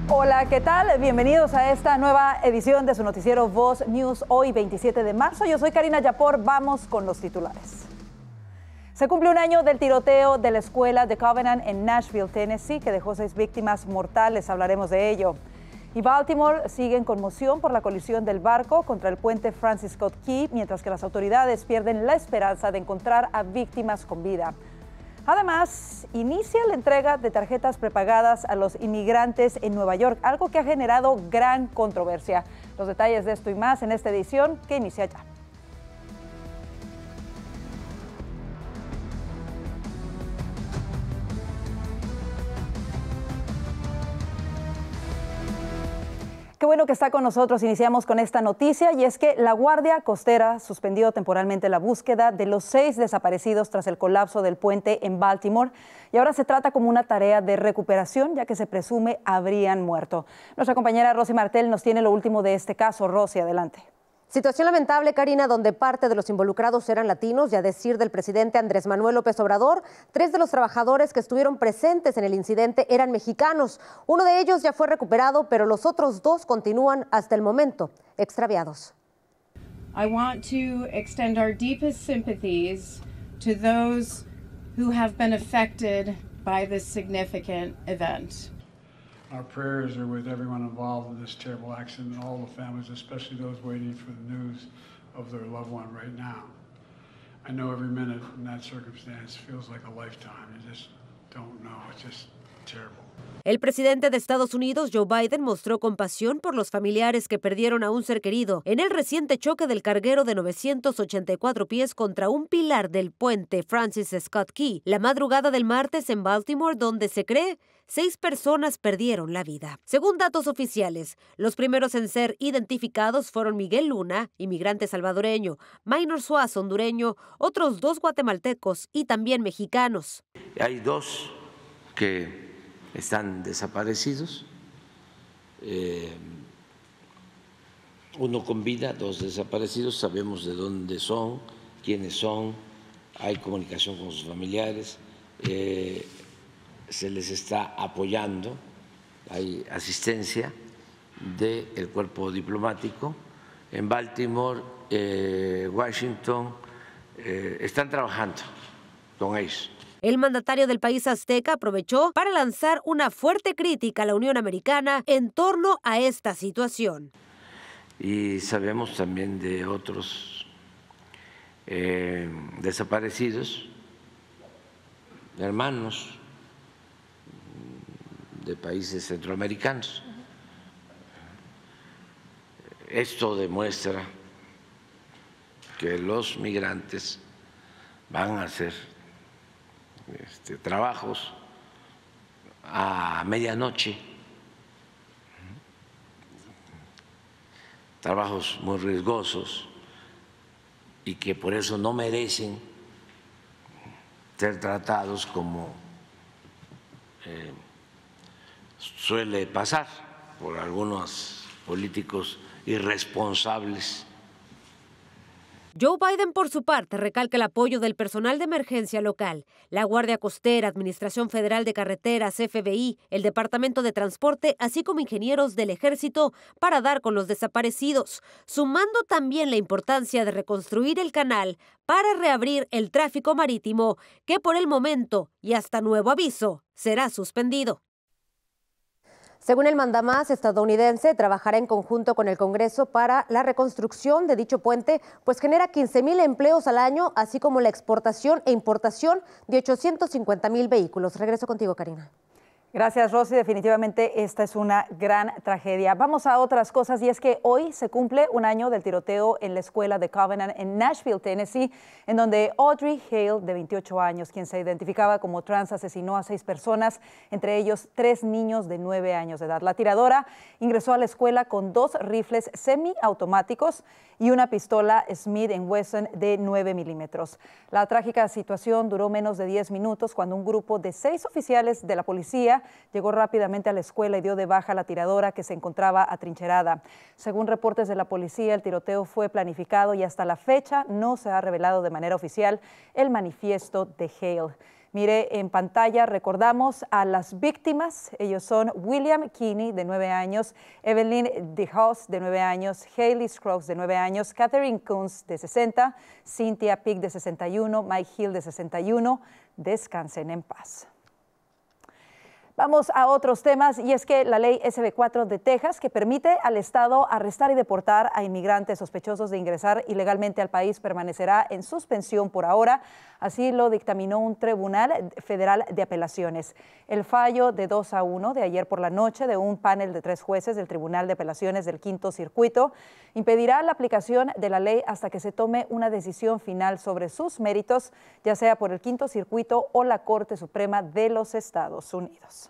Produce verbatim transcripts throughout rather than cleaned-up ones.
Hola, ¿qué tal? Bienvenidos a esta nueva edición de su noticiero Voz News, hoy veintisiete de marzo. Yo soy Karina Yapor, vamos con los titulares. Se cumple un año del tiroteo de la escuela de Covenant en Nashville, Tennessee, que dejó seis víctimas mortales, hablaremos de ello. Y Baltimore sigue en conmoción por la colisión del barco contra el puente Francis Scott Key, mientras que las autoridades pierden la esperanza de encontrar a víctimas con vida. Además, inicia la entrega de tarjetas prepagadas a los inmigrantes en Nueva York, algo que ha generado gran controversia. Los detalles de esto y más en esta edición que inicia ya. Qué bueno que está con nosotros. Iniciamos con esta noticia y es que la Guardia Costera suspendió temporalmente la búsqueda de los seis desaparecidos tras el colapso del puente en Baltimore y ahora se trata como una tarea de recuperación ya que se presume habrían muerto. Nuestra compañera Rosy Martel nos tiene lo último de este caso. Rosy, adelante. Situación lamentable, Karina, donde parte de los involucrados eran latinos y a decir del presidente Andrés Manuel López Obrador, tres de los trabajadores que estuvieron presentes en el incidente eran mexicanos. Uno de ellos ya fue recuperado, pero los otros dos continúan hasta el momento extraviados. I want to extend our deepest sympathies to those who have been affected by this significant event. Our prayers are with everyone involved in this terrible accident and all the families, especially those waiting for the news of their loved one right now. I know every minute in that circumstance feels like a lifetime. You just don't know. It's just terrible. El presidente de Estados Unidos, Joe Biden, mostró compasión por los familiares que perdieron a un ser querido en el reciente choque del carguero de novecientos ochenta y cuatro pies contra un pilar del puente Francis Scott Key, la madrugada del martes en Baltimore, donde se cree seis personas perdieron la vida. Según datos oficiales, los primeros en ser identificados fueron Miguel Luna, inmigrante salvadoreño, Maynor Suazo, hondureño, otros dos guatemaltecos y también mexicanos. Hay dos que están desaparecidos, eh, uno con vida, dos desaparecidos, sabemos de dónde son, quiénes son, hay comunicación con sus familiares, eh, se les está apoyando, hay asistencia del cuerpo diplomático en Baltimore, eh, Washington, eh, están trabajando con ellos. El mandatario del país azteca aprovechó para lanzar una fuerte crítica a la Unión Americana en torno a esta situación. Y sabemos también de otros eh, desaparecidos, hermanos de países centroamericanos. Esto demuestra que los migrantes van a hacer Este, trabajos a medianoche, trabajos muy riesgosos y que por eso no merecen ser tratados como eh, suele pasar por algunos políticos irresponsables. Joe Biden, por su parte, recalca el apoyo del personal de emergencia local, la Guardia Costera, Administración Federal de Carreteras, F B I, el Departamento de Transporte, así como ingenieros del Ejército para dar con los desaparecidos, sumando también la importancia de reconstruir el canal para reabrir el tráfico marítimo, que por el momento y hasta nuevo aviso será suspendido. Según el mandamás estadounidense, trabajará en conjunto con el Congreso para la reconstrucción de dicho puente, pues genera quince mil empleos al año, así como la exportación e importación de ochocientos cincuenta mil vehículos. Regreso contigo, Karina. Gracias, Rosy. Definitivamente esta es una gran tragedia. Vamos a otras cosas y es que hoy se cumple un año del tiroteo en la escuela de Covenant en Nashville, Tennessee, en donde Audrey Hale, de veintiocho años, quien se identificaba como trans, asesinó a seis personas, entre ellos tres niños de nueve años de edad. La tiradora ingresó a la escuela con dos rifles semiautomáticos y una pistola Smith and Wesson de nueve milímetros. La trágica situación duró menos de diez minutos cuando un grupo de seis oficiales de la policía llegó rápidamente a la escuela y dio de baja a la tiradora, que se encontraba atrincherada. Según reportes de la policía, el tiroteo fue planificado y hasta la fecha no se ha revelado de manera oficial el manifiesto de Hale. Mire en pantalla, recordamos a las víctimas. Ellos son William Kinney, de nueve años, Evelyn DeHaas, de nueve años, Hailey Scruggs, de nueve años, Catherine Coons, de sesenta, Cynthia Peak, de sesenta y uno, Mike Hill, de sesenta y uno. Descansen en paz. Vamos a otros temas, y es que la ley S B cuatro de Texas, que permite al Estado arrestar y deportar a inmigrantes sospechosos de ingresar ilegalmente al país, permanecerá en suspensión por ahora. Así lo dictaminó un tribunal federal de apelaciones. El fallo de dos a uno de ayer por la noche de un panel de tres jueces del Tribunal de Apelaciones del Quinto Circuito impedirá la aplicación de la ley hasta que se tome una decisión final sobre sus méritos, ya sea por el Quinto Circuito o la Corte Suprema de los Estados Unidos.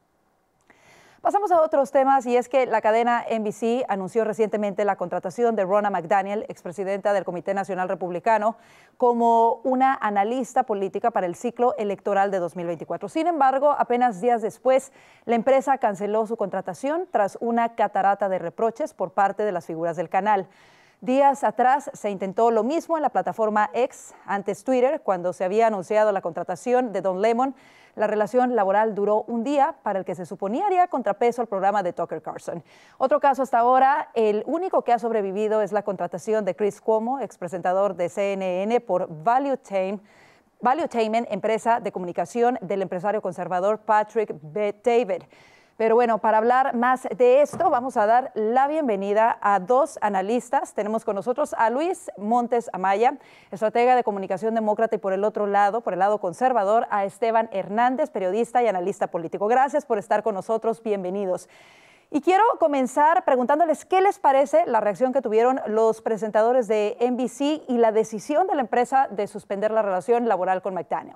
Pasamos a otros temas, y es que la cadena N B C anunció recientemente la contratación de Ronna McDaniel, expresidenta del Comité Nacional Republicano, como una analista política para el ciclo electoral de dos mil veinticuatro. Sin embargo, apenas días después, la empresa canceló su contratación tras una catarata de reproches por parte de las figuras del canal. Días atrás se intentó lo mismo en la plataforma X, antes Twitter, cuando se había anunciado la contratación de Don Lemon. La relación laboral duró un día, para el que se suponía haría contrapeso al programa de Tucker Carlson. Otro caso hasta ahora, el único que ha sobrevivido, es la contratación de Chris Cuomo, expresentador de C N N, por Valuetainment, Valuetainment, empresa de comunicación del empresario conservador Patrick Bet-David. Pero bueno, para hablar más de esto, vamos a dar la bienvenida a dos analistas. Tenemos con nosotros a Luis Montes Amaya, estratega de comunicación demócrata, y por el otro lado, por el lado conservador, a Esteban Hernández, periodista y analista político. Gracias por estar con nosotros, bienvenidos. Y quiero comenzar preguntándoles qué les parece la reacción que tuvieron los presentadores de N B C y la decisión de la empresa de suspender la relación laboral con McDaniel.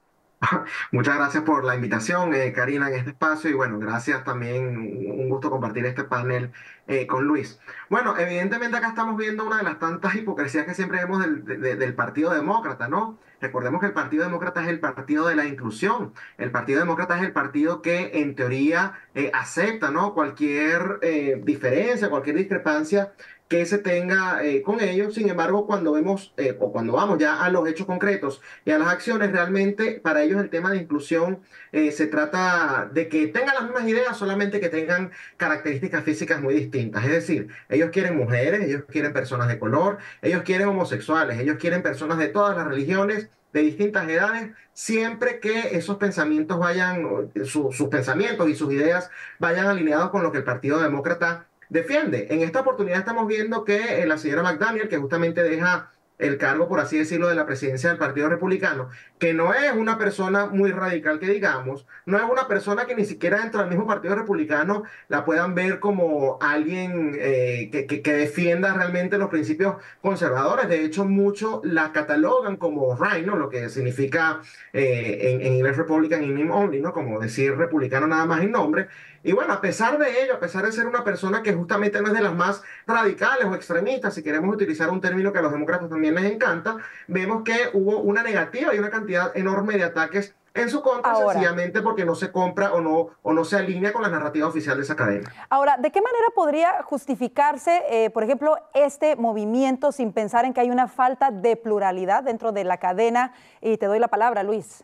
Muchas gracias por la invitación, eh, Karina, en este espacio, y bueno, gracias también, un gusto compartir este panel eh, con Luis. Bueno, evidentemente acá estamos viendo una de las tantas hipocresías que siempre vemos del, de, del Partido Demócrata, ¿no? Recordemos que el Partido Demócrata es el partido de la inclusión. El Partido Demócrata es el partido que en teoría eh, acepta, ¿no?, cualquier eh, diferencia, cualquier discrepancia que se tenga eh, con ellos. Sin embargo, cuando vemos eh, o cuando vamos ya a los hechos concretos y a las acciones, realmente para ellos el tema de inclusión eh, se trata de que tengan las mismas ideas, solamente que tengan características físicas muy distintas. Es decir, ellos quieren mujeres, ellos quieren personas de color, ellos quieren homosexuales, ellos quieren personas de todas las religiones, de distintas edades, siempre que esos pensamientos vayan, su, sus pensamientos y sus ideas vayan alineados con lo que el Partido Demócrata defiende. En esta oportunidad estamos viendo que eh, la señora McDaniel, que justamente deja el cargo, por así decirlo, de la presidencia del Partido Republicano, que no es una persona muy radical, que digamos, no es una persona que ni siquiera dentro del mismo Partido Republicano la puedan ver como alguien eh, que, que, que defienda realmente los principios conservadores. De hecho, muchos la catalogan como right, ¿no?, lo que significa eh, en, en inglés Republican in name only, ¿no?, como decir republicano nada más en nombre. Y bueno, a pesar de ello, a pesar de ser una persona que justamente no es de las más radicales o extremistas, si queremos utilizar un término que a los demócratas también les encanta, vemos que hubo una negativa y una cantidad enorme de ataques en su contra, Ahora, sencillamente porque no se compra o no, o no se alinea con la narrativa oficial de esa cadena. Ahora, ¿de qué manera podría justificarse, eh, por ejemplo, este movimiento sin pensar en que hay una falta de pluralidad dentro de la cadena? Y te doy la palabra, Luis.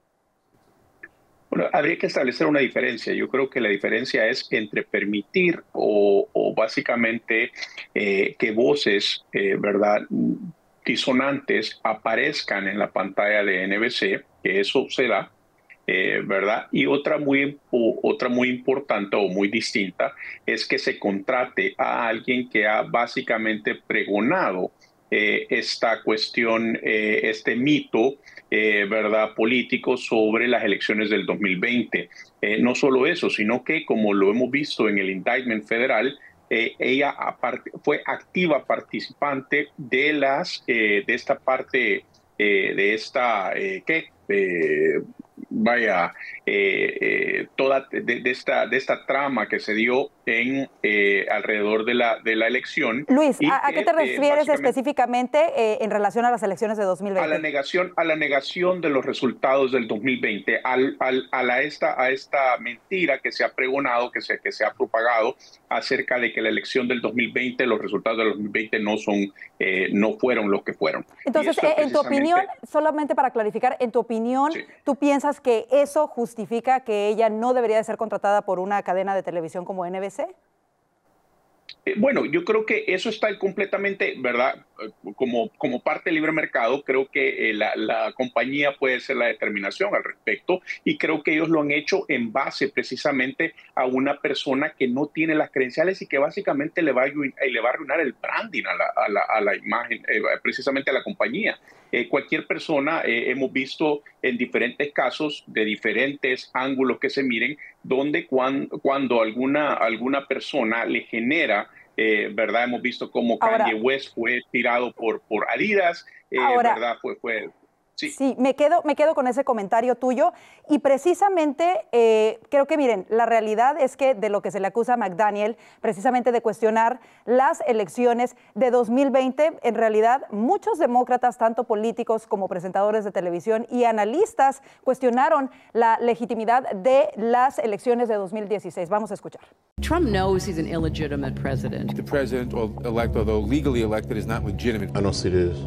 Bueno, habría que establecer una diferencia. Yo creo que la diferencia es entre permitir o, o básicamente eh, que voces, eh, ¿verdad?, disonantes aparezcan en la pantalla de N B C, que eso se da, eh, ¿verdad? Y otra muy, o, otra muy importante o muy distinta es que se contrate a alguien que ha básicamente pregonado Eh, esta cuestión, eh, este mito, eh, ¿verdad?, político sobre las elecciones del dos mil veinte. Eh, no solo eso, sino que, como lo hemos visto en el indictment federal, eh, ella aparte, fue activa participante de, las, eh, de esta parte, eh, de esta, eh, ¿qué? Eh, vaya, eh, eh, eh, toda de, de, esta, de esta trama que se dio en eh, alrededor de la, de la elección. Luis, ¿a, que, ¿a qué te refieres eh, específicamente eh, en relación a las elecciones de dos mil veinte? A la negación, a la negación de los resultados del dos mil veinte, al, al, a, la, esta, a esta mentira que se ha pregonado, que se, que se ha propagado acerca de que la elección del dos mil veinte, los resultados del dos mil veinte no, son, eh, no fueron los que fueron. Entonces, eh, en tu opinión, solamente para clarificar, en tu opinión, sí. ¿tú piensas que eso justifica que ella no debería de ser contratada por una cadena de televisión como N B C? Eh, bueno, yo creo que eso está completamente, ¿verdad? Como, como parte del libre mercado, creo que eh, la, la compañía puede hacer la determinación al respecto y creo que ellos lo han hecho en base precisamente a una persona que no tiene las credenciales y que básicamente le va a, le va a arruinar el branding a la, a la, a la imagen, eh, precisamente a la compañía. Eh, cualquier persona, eh, hemos visto en diferentes casos de diferentes ángulos que se miren, donde cuando, cuando alguna, alguna persona le genera, eh, ¿verdad? Hemos visto cómo Kanye ahora, West fue tirado por, por Adidas, eh, ahora, ¿verdad? Fue, fue, Sí, sí me, quedo, me quedo con ese comentario tuyo y precisamente eh, creo que, miren, la realidad es que de lo que se le acusa a McDaniel, precisamente de cuestionar las elecciones de dos mil veinte, en realidad muchos demócratas, tanto políticos como presentadores de televisión y analistas, cuestionaron la legitimidad de las elecciones de dos mil dieciséis. Vamos a escuchar. Trump knows he's an illegitimate president. The president-elect, although legally elected, is not legitimate. I don't see this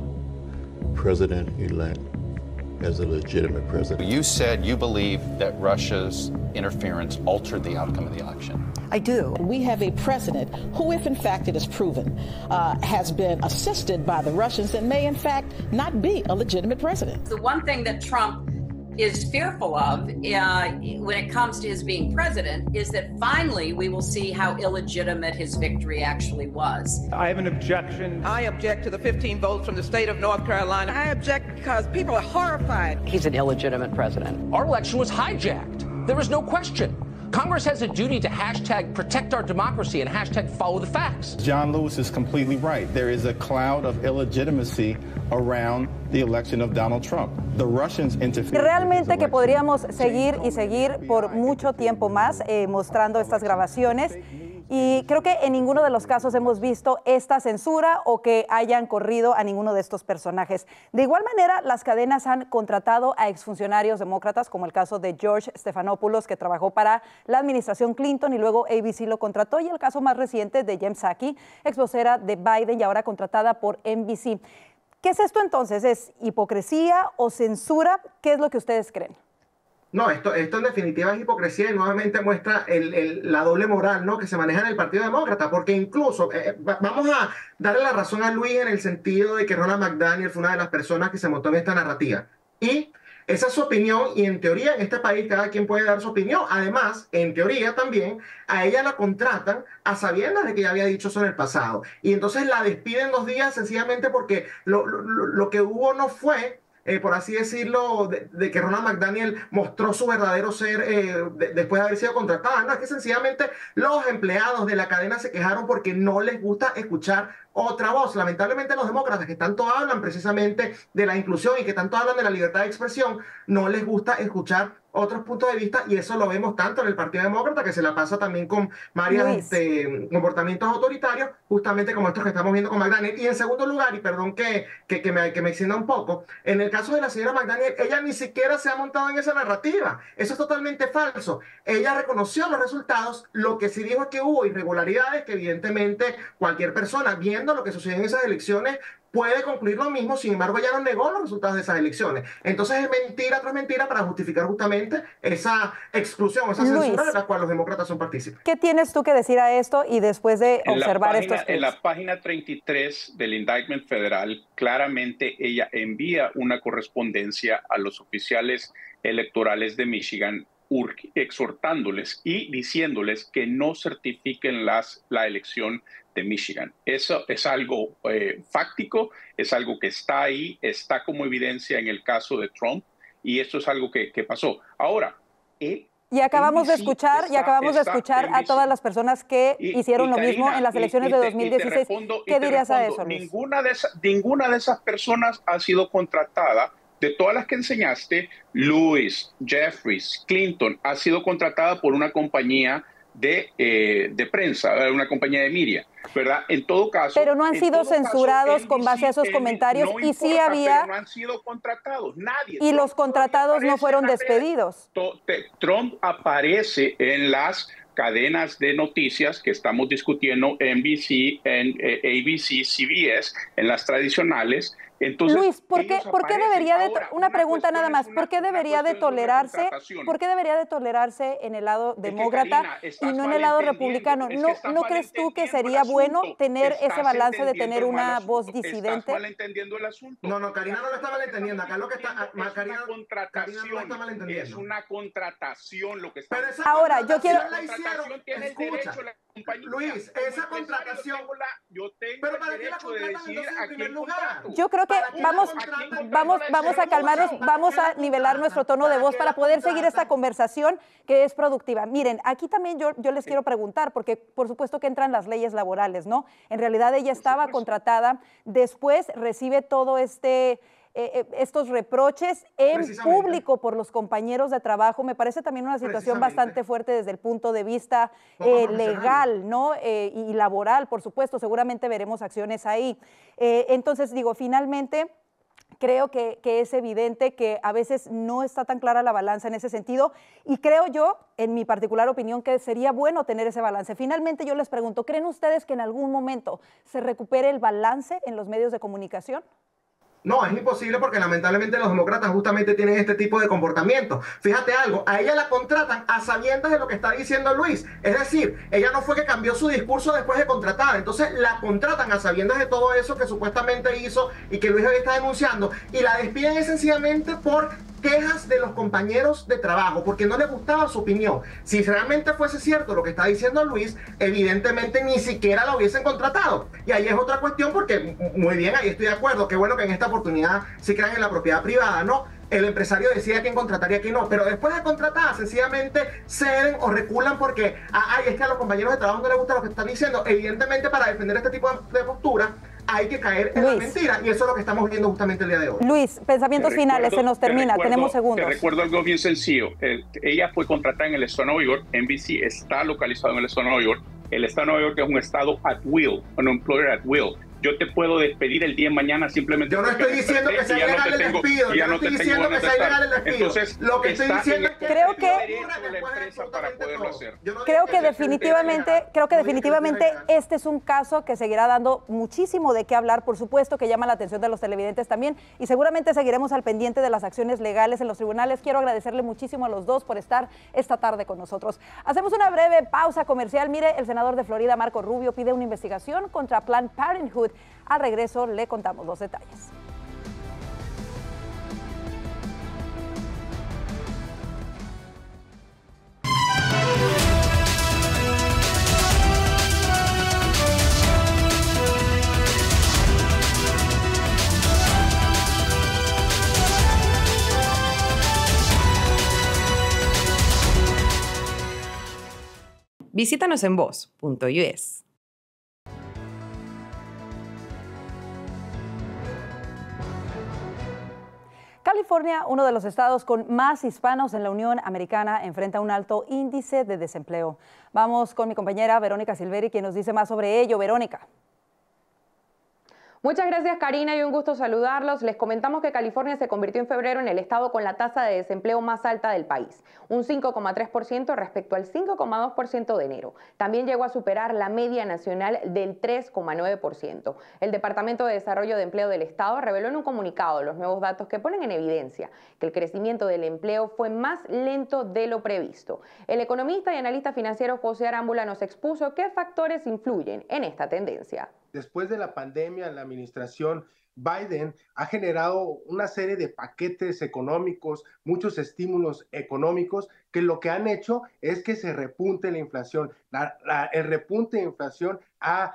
president-elect as a legitimate president. You said you believe that Russia's interference altered the outcome of the election. I do. We have a president who, if in fact it is proven, uh, has been assisted by the Russians and may in fact not be a legitimate president. The one thing that Trump is fearful of uh, when it comes to his being president is that finally we will see how illegitimate his victory actually was. I have an objection. I object to the fifteen votes from the state of North Carolina. I object because people are horrified. He's an illegitimate president. Our election was hijacked. There was no question. Congress has a duty to hashtag protect our democracy and hashtag follow the facts. John Lewis is completely right. There is a cloud of illegitimacy around the election of Donald Trump. The Russians interfered. Realmente que podríamos seguir y seguir por mucho tiempo más eh, mostrando estas grabaciones. Y creo que en ninguno de los casos hemos visto esta censura o que hayan corrido a ninguno de estos personajes. De igual manera, las cadenas han contratado a exfuncionarios demócratas, como el caso de George Stephanopoulos, que trabajó para la administración Clinton y luego A B C lo contrató, y el caso más reciente de Jen Psaki, ex vocera de Biden y ahora contratada por N B C. ¿Qué es esto entonces? ¿Es hipocresía o censura? ¿Qué es lo que ustedes creen? No, esto, esto en definitiva es hipocresía y nuevamente muestra el, el, la doble moral, ¿no?, que se maneja en el Partido Demócrata, porque incluso, eh, vamos a darle la razón a Luis en el sentido de que Ronald McDaniel fue una de las personas que se montó en esta narrativa. Y esa es su opinión, y en teoría en este país cada quien puede dar su opinión. Además, en teoría también, a ella la contratan a sabiendas de que ya había dicho eso en el pasado. Y entonces la despiden dos días sencillamente porque lo, lo, lo que hubo no fue... Eh, por así decirlo, de, de que Ronald McDaniel mostró su verdadero ser eh, de, después de haber sido contratada. No, es que sencillamente los empleados de la cadena se quejaron porque no les gusta escuchar otra voz. Lamentablemente los demócratas, que tanto hablan precisamente de la inclusión y que tanto hablan de la libertad de expresión, no les gusta escuchar otros puntos de vista, y eso lo vemos tanto en el Partido Demócrata, que se la pasa también con varios este, comportamientos autoritarios, justamente como estos que estamos viendo con McDaniel. Y en segundo lugar, y perdón que, que, que, me, que me extienda un poco, en el caso de la señora McDaniel, ella ni siquiera se ha montado en esa narrativa. Eso es totalmente falso. Ella reconoció los resultados, lo que sí dijo es que hubo irregularidades, que evidentemente cualquier persona viendo lo que sucedió en esas elecciones puede concluir lo mismo. Sin embargo, ella no negó los resultados de esas elecciones. Entonces es mentira tras mentira para justificar justamente esa exclusión, esa Luis, censura de la cual los demócratas son partícipes. ¿Qué tienes tú que decir a esto y después de en observar página, estos En la página treinta y tres del indictment federal, claramente ella envía una correspondencia a los oficiales electorales de Michigan exhortándoles y diciéndoles que no certifiquen las, la elección de Michigan. Eso es algo eh, fáctico, es algo que está ahí, está como evidencia en el caso de Trump, y esto es algo que, que pasó. Ahora, eh, y acabamos N B C de escuchar, está, y acabamos está, de escuchar N B C. A todas las personas que y, hicieron y lo Karina, mismo en las elecciones y, y te, de dos mil dieciséis. Respondo, ¿Qué dirías respondo, a eso, Luis? Ninguna de, esa, ninguna de esas personas ha sido contratada de todas las que enseñaste, Lewis, Jeffries, Clinton, ha sido contratada por una compañía de, eh, de prensa, una compañía de media, ¿verdad? En todo caso... Pero no han sido censurados caso, con base a esos comentarios no y importa, sí había... Pero no han sido contratados, nadie. Y Trump los contratados no fueron despedidos. Trump aparece en las cadenas de noticias que estamos discutiendo, N B C, en, eh, A B C, C B S, en las tradicionales. Entonces, Luis, ¿por qué, ¿por qué debería de ahora, una, una pregunta nada más? Una, ¿Por qué debería de tolerarse? ¿Por qué debería de tolerarse en el lado demócrata es que, Karina, y no en el lado republicano? Es ¿No, ¿no crees tú que sería bueno tener ese balance de tener una voz disidente? ¿Estás malentendiendo el asunto? No, no, Karina no lo está malentendiendo. Acá lo que está, es Karina, una contratación. Karina no está malentendiendo. Es una contratación lo que está. Ahora, yo quiero. La hicieron, tiene escucha, el derecho, Luis, esa contratación. Yo tengo, la, yo tengo pero el para derecho de decidir a quién lugar. contrato. Yo creo que vamos, vamos, vamos a calmarnos, vamos a nivelar nuestro tono de voz para poder seguir esta conversación que es productiva. Miren, aquí también yo, yo les quiero preguntar, porque por supuesto que entran las leyes laborales, ¿no? En realidad ella estaba contratada, después recibe todo este... Eh, estos reproches en público por los compañeros de trabajo. Me parece también una situación bastante fuerte desde el punto de vista eh, legal, ¿no? Eh, y laboral, por supuesto. Seguramente veremos acciones ahí. Eh, entonces, digo, finalmente... Creo que, que es evidente que a veces no está tan clara la balanza en ese sentido y creo yo, en mi particular opinión, que sería bueno tener ese balance. Finalmente yo les pregunto, ¿creen ustedes que en algún momento se recupere el balance en los medios de comunicación? No, es imposible porque lamentablemente los demócratas justamente tienen este tipo de comportamiento. Fíjate algo, a ella la contratan a sabiendas de lo que está diciendo Luis. Es decir, ella no fue que cambió su discurso después de contratada. Entonces la contratan a sabiendas de todo eso que supuestamente hizo y que Luis hoy está denunciando. Y la despiden es sencillamente por quejas de los compañeros de trabajo, porque no les gustaba su opinión. Si realmente fuese cierto lo que está diciendo Luis, evidentemente ni siquiera la hubiesen contratado. Y ahí es otra cuestión porque, muy bien, ahí estoy de acuerdo, qué bueno que en esta oportunidad se crean en la propiedad privada, ¿no? El empresario decide a quién contrataría y a quién no, pero después de contratar, sencillamente ceden o reculan porque, ay, es que a los compañeros de trabajo no les gusta lo que están diciendo. Evidentemente, para defender este tipo de postura, hay que caer en Luis. la mentira, y eso es lo que estamos viendo justamente el día de hoy. Luis, pensamientos recuerdo, finales, se nos termina, recuerdo, tenemos segundos. Te recuerdo algo bien sencillo. El, ella fue contratada en el estado de Nueva York, N B C está localizado en el estado de Nueva York. El estado de Nueva York es un estado at will, un employer at will. Yo te puedo despedir el día de mañana simplemente. Yo no estoy diciendo que sea ilegal el despido. Yo no estoy diciendo que sea ilegal el despido. Entonces, lo que estoy diciendo es que creo que creo que definitivamente, creo que definitivamente este es un caso que seguirá dando muchísimo de qué hablar, por supuesto, que llama la atención de los televidentes también, y seguramente seguiremos al pendiente de las acciones legales en los tribunales. Quiero agradecerle muchísimo a los dos por estar esta tarde con nosotros. Hacemos una breve pausa comercial. Mire, el senador de Florida, Marco Rubio, pide una investigación contra Planned Parenthood. Al regreso le contamos los detalles. Visítanos en voz punto u s. California, uno de los estados con más hispanos en la Unión Americana, enfrenta un alto índice de desempleo. Vamos con mi compañera Verónica Silveri, quien nos dice más sobre ello. Verónica. Muchas gracias, Karina, y un gusto saludarlos. Les comentamos que California se convirtió en febrero en el estado con la tasa de desempleo más alta del país, un cinco coma tres por ciento respecto al cinco coma dos por ciento de enero. También llegó a superar la media nacional del tres coma nueve por ciento. El Departamento de Desarrollo de Empleo del estado reveló en un comunicado los nuevos datos que ponen en evidencia que el crecimiento del empleo fue más lento de lo previsto. El economista y analista financiero José Arámbula nos expuso qué factores influyen en esta tendencia. Después de la pandemia, la administración Biden ha generado una serie de paquetes económicos, muchos estímulos económicos, que lo que han hecho es que se repunte la inflación. La, la, el repunte de inflación ha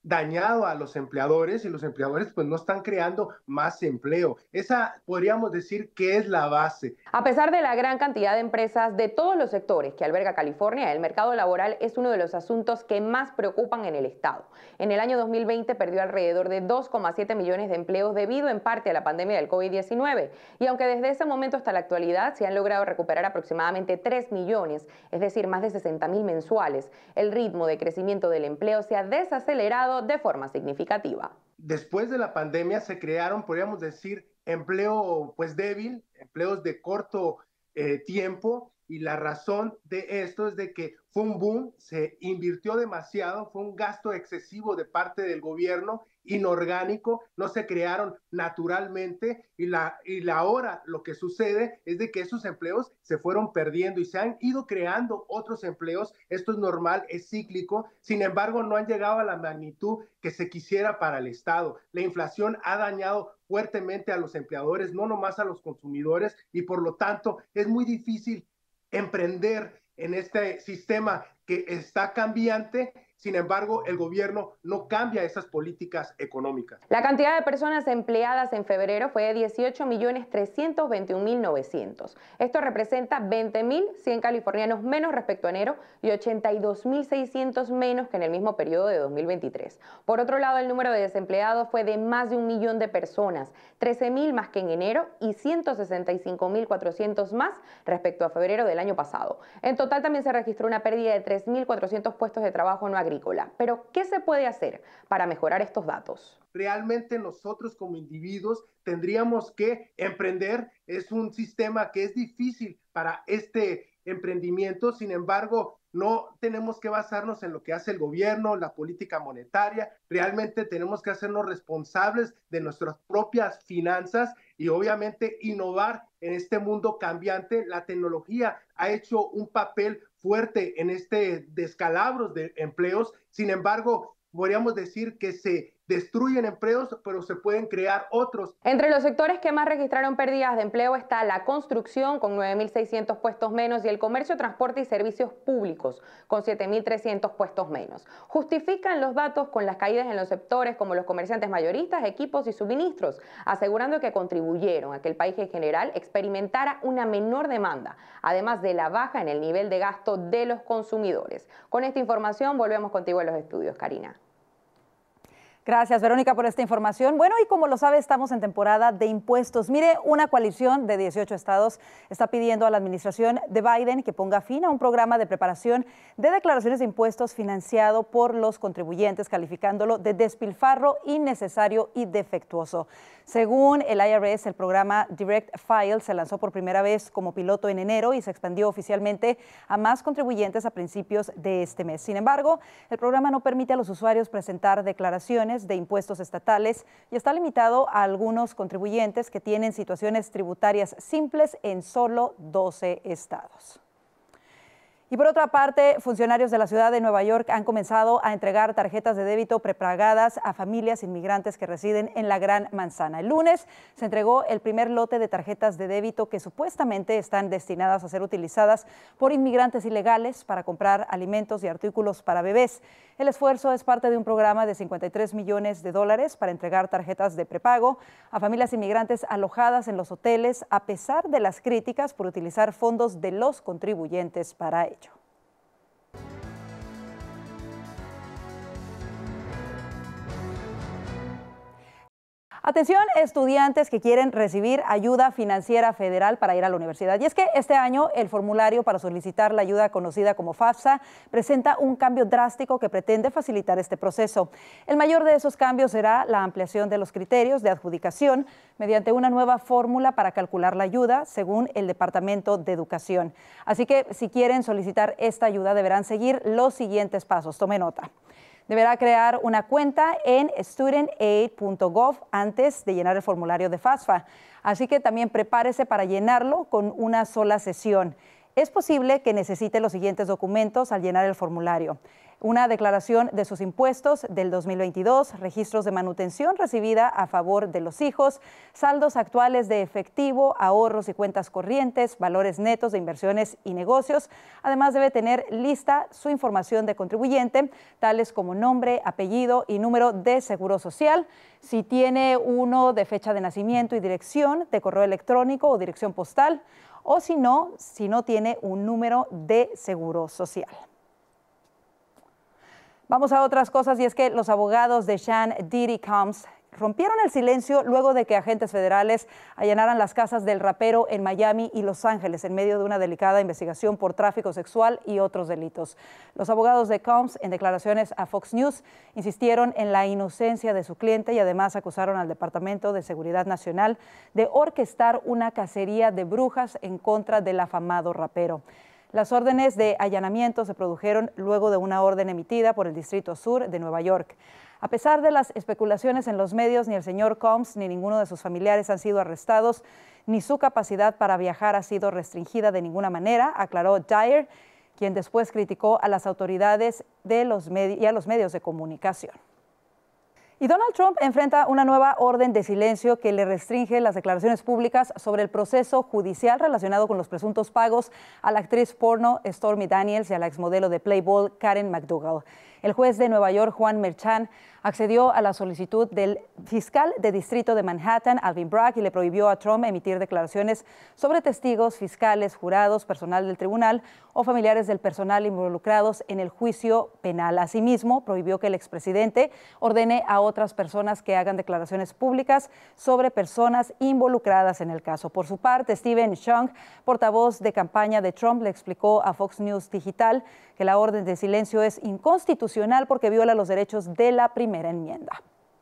dañado a los empleadores y los empleadores pues no están creando más empleo. Esa podríamos decir que es la base. A pesar de la gran cantidad de empresas de todos los sectores que alberga California, el mercado laboral es uno de los asuntos que más preocupan en el estado. En el año dos mil veinte perdió alrededor de dos coma siete millones de empleos debido en parte a la pandemia del COVID diecinueve. Y aunque desde ese momento hasta la actualidad se han logrado recuperar aproximadamente tres millones, es decir, más de sesenta mil mensuales, el ritmo de crecimiento del empleo se ha desacelerado de forma significativa. Después de la pandemia se crearon, podríamos decir, empleo pues débil, empleos de corto eh, tiempo, y la razón de esto es de que fue un boom, se invirtió demasiado, fue un gasto excesivo de parte del gobierno, inorgánico, no se crearon naturalmente, y la, y la ahora lo que sucede es de que esos empleos se fueron perdiendo y se han ido creando otros empleos. Esto es normal, es cíclico, sin embargo no han llegado a la magnitud que se quisiera para el Estado. La inflación ha dañado fuertemente a los empleadores, no nomás a los consumidores, y por lo tanto es muy difícil emprender en este sistema que está cambiante. Sin embargo, el gobierno no cambia esas políticas económicas. La cantidad de personas empleadas en febrero fue de dieciocho millones trescientos veintiún mil novecientos. Esto representa veinte mil cien californianos menos respecto a enero y ochenta y dos mil seiscientos menos que en el mismo periodo de dos mil veintitrés. Por otro lado, el número de desempleados fue de más de un millón de personas, trece mil más que en enero y ciento sesenta y cinco mil cuatrocientos más respecto a febrero del año pasado. En total también se registró una pérdida de tres mil cuatrocientos puestos de trabajo no agrícola. Pero, ¿qué se puede hacer para mejorar estos datos? Realmente nosotros como individuos tendríamos que emprender. Es un sistema que es difícil para este emprendimiento, sin embargo, no tenemos que basarnos en lo que hace el gobierno, la política monetaria. Realmente tenemos que hacernos responsables de nuestras propias finanzas y obviamente innovar en este mundo cambiante. La tecnología ha hecho un papel fuerte en este descalabro de empleos. Sin embargo, podríamos decir que se destruyen empleos, pero se pueden crear otros. Entre los sectores que más registraron pérdidas de empleo está la construcción, con nueve mil seiscientos puestos menos, y el comercio, transporte y servicios públicos, con siete mil trescientos puestos menos. Justifican los datos con las caídas en los sectores como los comerciantes mayoristas, equipos y suministros, asegurando que contribuyeron a que el país en general experimentara una menor demanda, además de la baja en el nivel de gasto de los consumidores. Con esta información volvemos contigo a los estudios, Karina. Gracias, Verónica, por esta información. Bueno, y como lo sabe, estamos en temporada de impuestos. Mire, una coalición de dieciocho estados está pidiendo a la administración de Biden que ponga fin a un programa de preparación de declaraciones de impuestos financiado por los contribuyentes, calificándolo de despilfarro innecesario y defectuoso. Según el I R S, el programa Direct File se lanzó por primera vez como piloto en enero y se expandió oficialmente a más contribuyentes a principios de este mes. Sin embargo, el programa no permite a los usuarios presentar declaraciones de impuestos estatales y está limitado a algunos contribuyentes que tienen situaciones tributarias simples en solo doce estados. Y por otra parte, funcionarios de la ciudad de Nueva York han comenzado a entregar tarjetas de débito prepagadas a familias inmigrantes que residen en la Gran Manzana. El lunes se entregó el primer lote de tarjetas de débito que supuestamente están destinadas a ser utilizadas por inmigrantes ilegales para comprar alimentos y artículos para bebés. El esfuerzo es parte de un programa de cincuenta y tres millones de dólares para entregar tarjetas de prepago a familias inmigrantes alojadas en los hoteles, a pesar de las críticas por utilizar fondos de los contribuyentes para ello. Atención, estudiantes que quieren recibir ayuda financiera federal para ir a la universidad. Y es que este año el formulario para solicitar la ayuda conocida como FAFSA presenta un cambio drástico que pretende facilitar este proceso. El mayor de esos cambios será la ampliación de los criterios de adjudicación mediante una nueva fórmula para calcular la ayuda según el Departamento de Educación. Así que si quieren solicitar esta ayuda deberán seguir los siguientes pasos. Tome nota. Deberá crear una cuenta en student aid punto gov antes de llenar el formulario de FAFSA. Así que también prepárese para llenarlo con una sola sesión. es posible que necesite los siguientes documentos al llenar el formulario: una declaración de sus impuestos del dos mil veintidós, registros de manutención recibida a favor de los hijos, saldos actuales de efectivo, ahorros y cuentas corrientes, valores netos de inversiones y negocios. Además, debe tener lista su información de contribuyente, tales como nombre, apellido y número de seguro social. Si tiene uno de fecha de nacimiento y dirección de correo electrónico o dirección postal, o si no, si no tiene un número de seguro social. Vamos a otras cosas, y es que los abogados de Sean Diddy Combs rompieron el silencio luego de que agentes federales allanaran las casas del rapero en Miami y Los Ángeles en medio de una delicada investigación por tráfico sexual y otros delitos. Los abogados de Combs, en declaraciones a Fox News, insistieron en la inocencia de su cliente y además acusaron al Departamento de Seguridad Nacional de orquestar una cacería de brujas en contra del afamado rapero. Las órdenes de allanamiento se produjeron luego de una orden emitida por el Distrito Sur de Nueva York. A pesar de las especulaciones en los medios, ni el señor Combs ni ninguno de sus familiares han sido arrestados, ni su capacidad para viajar ha sido restringida de ninguna manera, aclaró Dyer, quien después criticó a las autoridades de los y a los medios de comunicación. Y Donald Trump enfrenta una nueva orden de silencio que le restringe las declaraciones públicas sobre el proceso judicial relacionado con los presuntos pagos a la actriz porno Stormy Daniels y a la exmodelo de Playboy Karen McDougal. El juez de Nueva York, Juan Merchan, accedió a la solicitud del fiscal de distrito de Manhattan, Alvin Bragg, y le prohibió a Trump emitir declaraciones sobre testigos, fiscales, jurados, personal del tribunal o familiares del personal involucrados en el juicio penal. Asimismo, prohibió que el expresidente ordene a otras personas que hagan declaraciones públicas sobre personas involucradas en el caso. Por su parte, Stephen Chung, portavoz de campaña de Trump, le explicó a Fox News Digital que la orden de silencio es inconstitucional porque viola los derechos de la primera enmienda.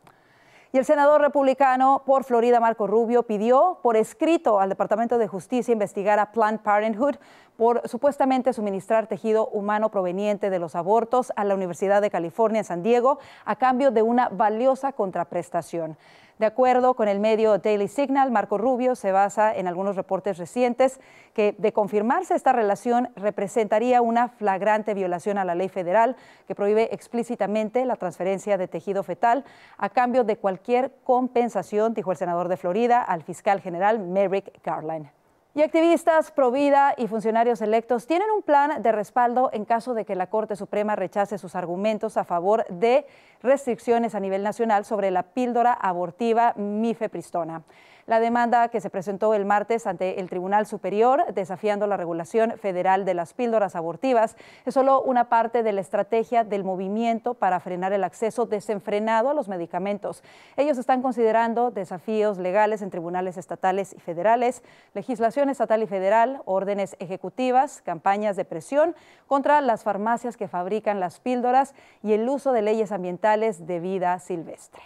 Y el senador republicano por Florida, Marco Rubio, pidió por escrito al Departamento de Justicia investigar a Planned Parenthood por supuestamente suministrar tejido humano proveniente de los abortos a la Universidad de California en San Diego a cambio de una valiosa contraprestación. De acuerdo con el medio Daily Signal, Marco Rubio se basa en algunos reportes recientes que, de confirmarse esta relación, representaría una flagrante violación a la ley federal que prohíbe explícitamente la transferencia de tejido fetal a cambio de cualquier compensación, dijo el senador de Florida al fiscal general Merrick Garland. Y activistas pro vida y funcionarios electos tienen un plan de respaldo en caso de que la Corte Suprema rechace sus argumentos a favor de restricciones a nivel nacional sobre la píldora abortiva mifepristona. La demanda que se presentó el martes ante el Tribunal Superior, desafiando la regulación federal de las píldoras abortivas, es solo una parte de la estrategia del movimiento para frenar el acceso desenfrenado a los medicamentos. Ellos están considerando desafíos legales en tribunales estatales y federales, legislación estatal y federal, órdenes ejecutivas, campañas de presión contra las farmacias que fabrican las píldoras y el uso de leyes ambientales de vida silvestre.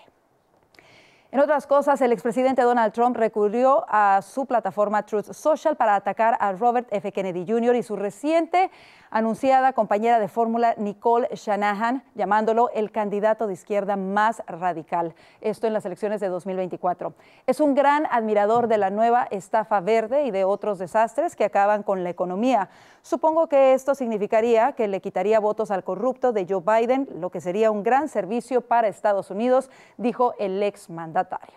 En otras cosas, el expresidente Donald Trump recurrió a su plataforma Truth Social para atacar a Robert F. Kennedy junior y su reciente anunciada compañera de fórmula Nicole Shanahan, llamándolo el candidato de izquierda más radical. Esto en las elecciones de dos mil veinticuatro. Es un gran admirador de la nueva estafa verde y de otros desastres que acaban con la economía. Supongo que esto significaría que le quitaría votos al corrupto de Joe Biden, lo que sería un gran servicio para Estados Unidos, dijo el exmandatario.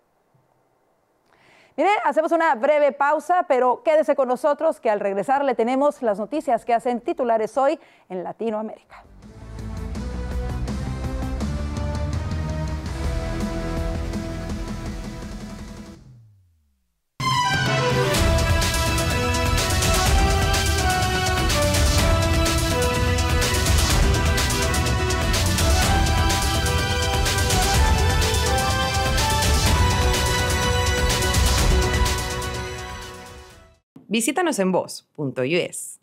Mire, hacemos una breve pausa, pero quédese con nosotros que al regresar le tenemos las noticias que hacen titulares hoy en Latinoamérica. Visítanos en voz punto u s.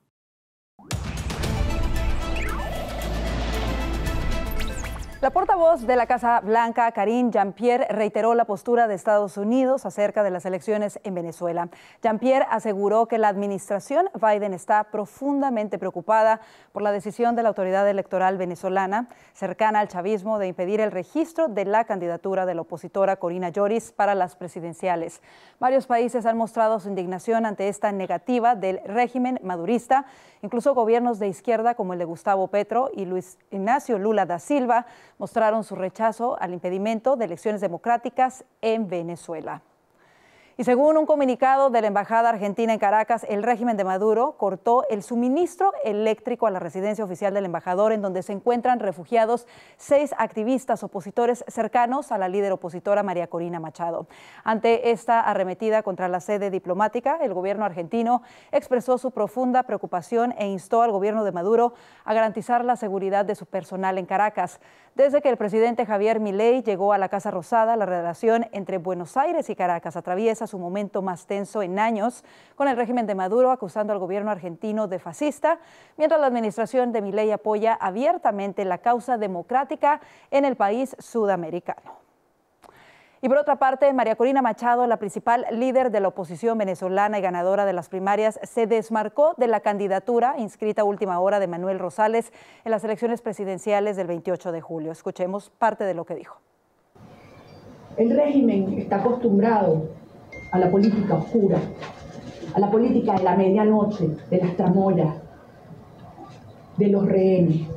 La portavoz de la Casa Blanca, Karine Jean-Pierre, reiteró la postura de Estados Unidos acerca de las elecciones en Venezuela. Jean-Pierre aseguró que la administración Biden está profundamente preocupada por la decisión de la autoridad electoral venezolana, cercana al chavismo, de impedir el registro de la candidatura de la opositora Corina Lloris para las presidenciales. Varios países han mostrado su indignación ante esta negativa del régimen madurista. Incluso gobiernos de izquierda como el de Gustavo Petro y Luis Ignacio Lula da Silva mostraron su rechazo al impedimento de elecciones democráticas en Venezuela. Y según un comunicado de la Embajada Argentina en Caracas, el régimen de Maduro cortó el suministro eléctrico a la residencia oficial del embajador, en donde se encuentran refugiados seis activistas opositores cercanos a la líder opositora María Corina Machado. Ante esta arremetida contra la sede diplomática, el gobierno argentino expresó su profunda preocupación e instó al gobierno de Maduro a garantizar la seguridad de su personal en Caracas. Desde que el presidente Javier Milei llegó a la Casa Rosada, la relación entre Buenos Aires y Caracas atraviesa su momento más tenso en años, con el régimen de Maduro acusando al gobierno argentino de fascista, mientras la administración de Milei apoya abiertamente la causa democrática en el país sudamericano. Y por otra parte, María Corina Machado, la principal líder de la oposición venezolana y ganadora de las primarias, se desmarcó de la candidatura inscrita a última hora de Manuel Rosales en las elecciones presidenciales del veintiocho de julio. Escuchemos parte de lo que dijo. El régimen está acostumbrado a la política oscura, a la política de la medianoche, de las tramoyas, de los rehenes.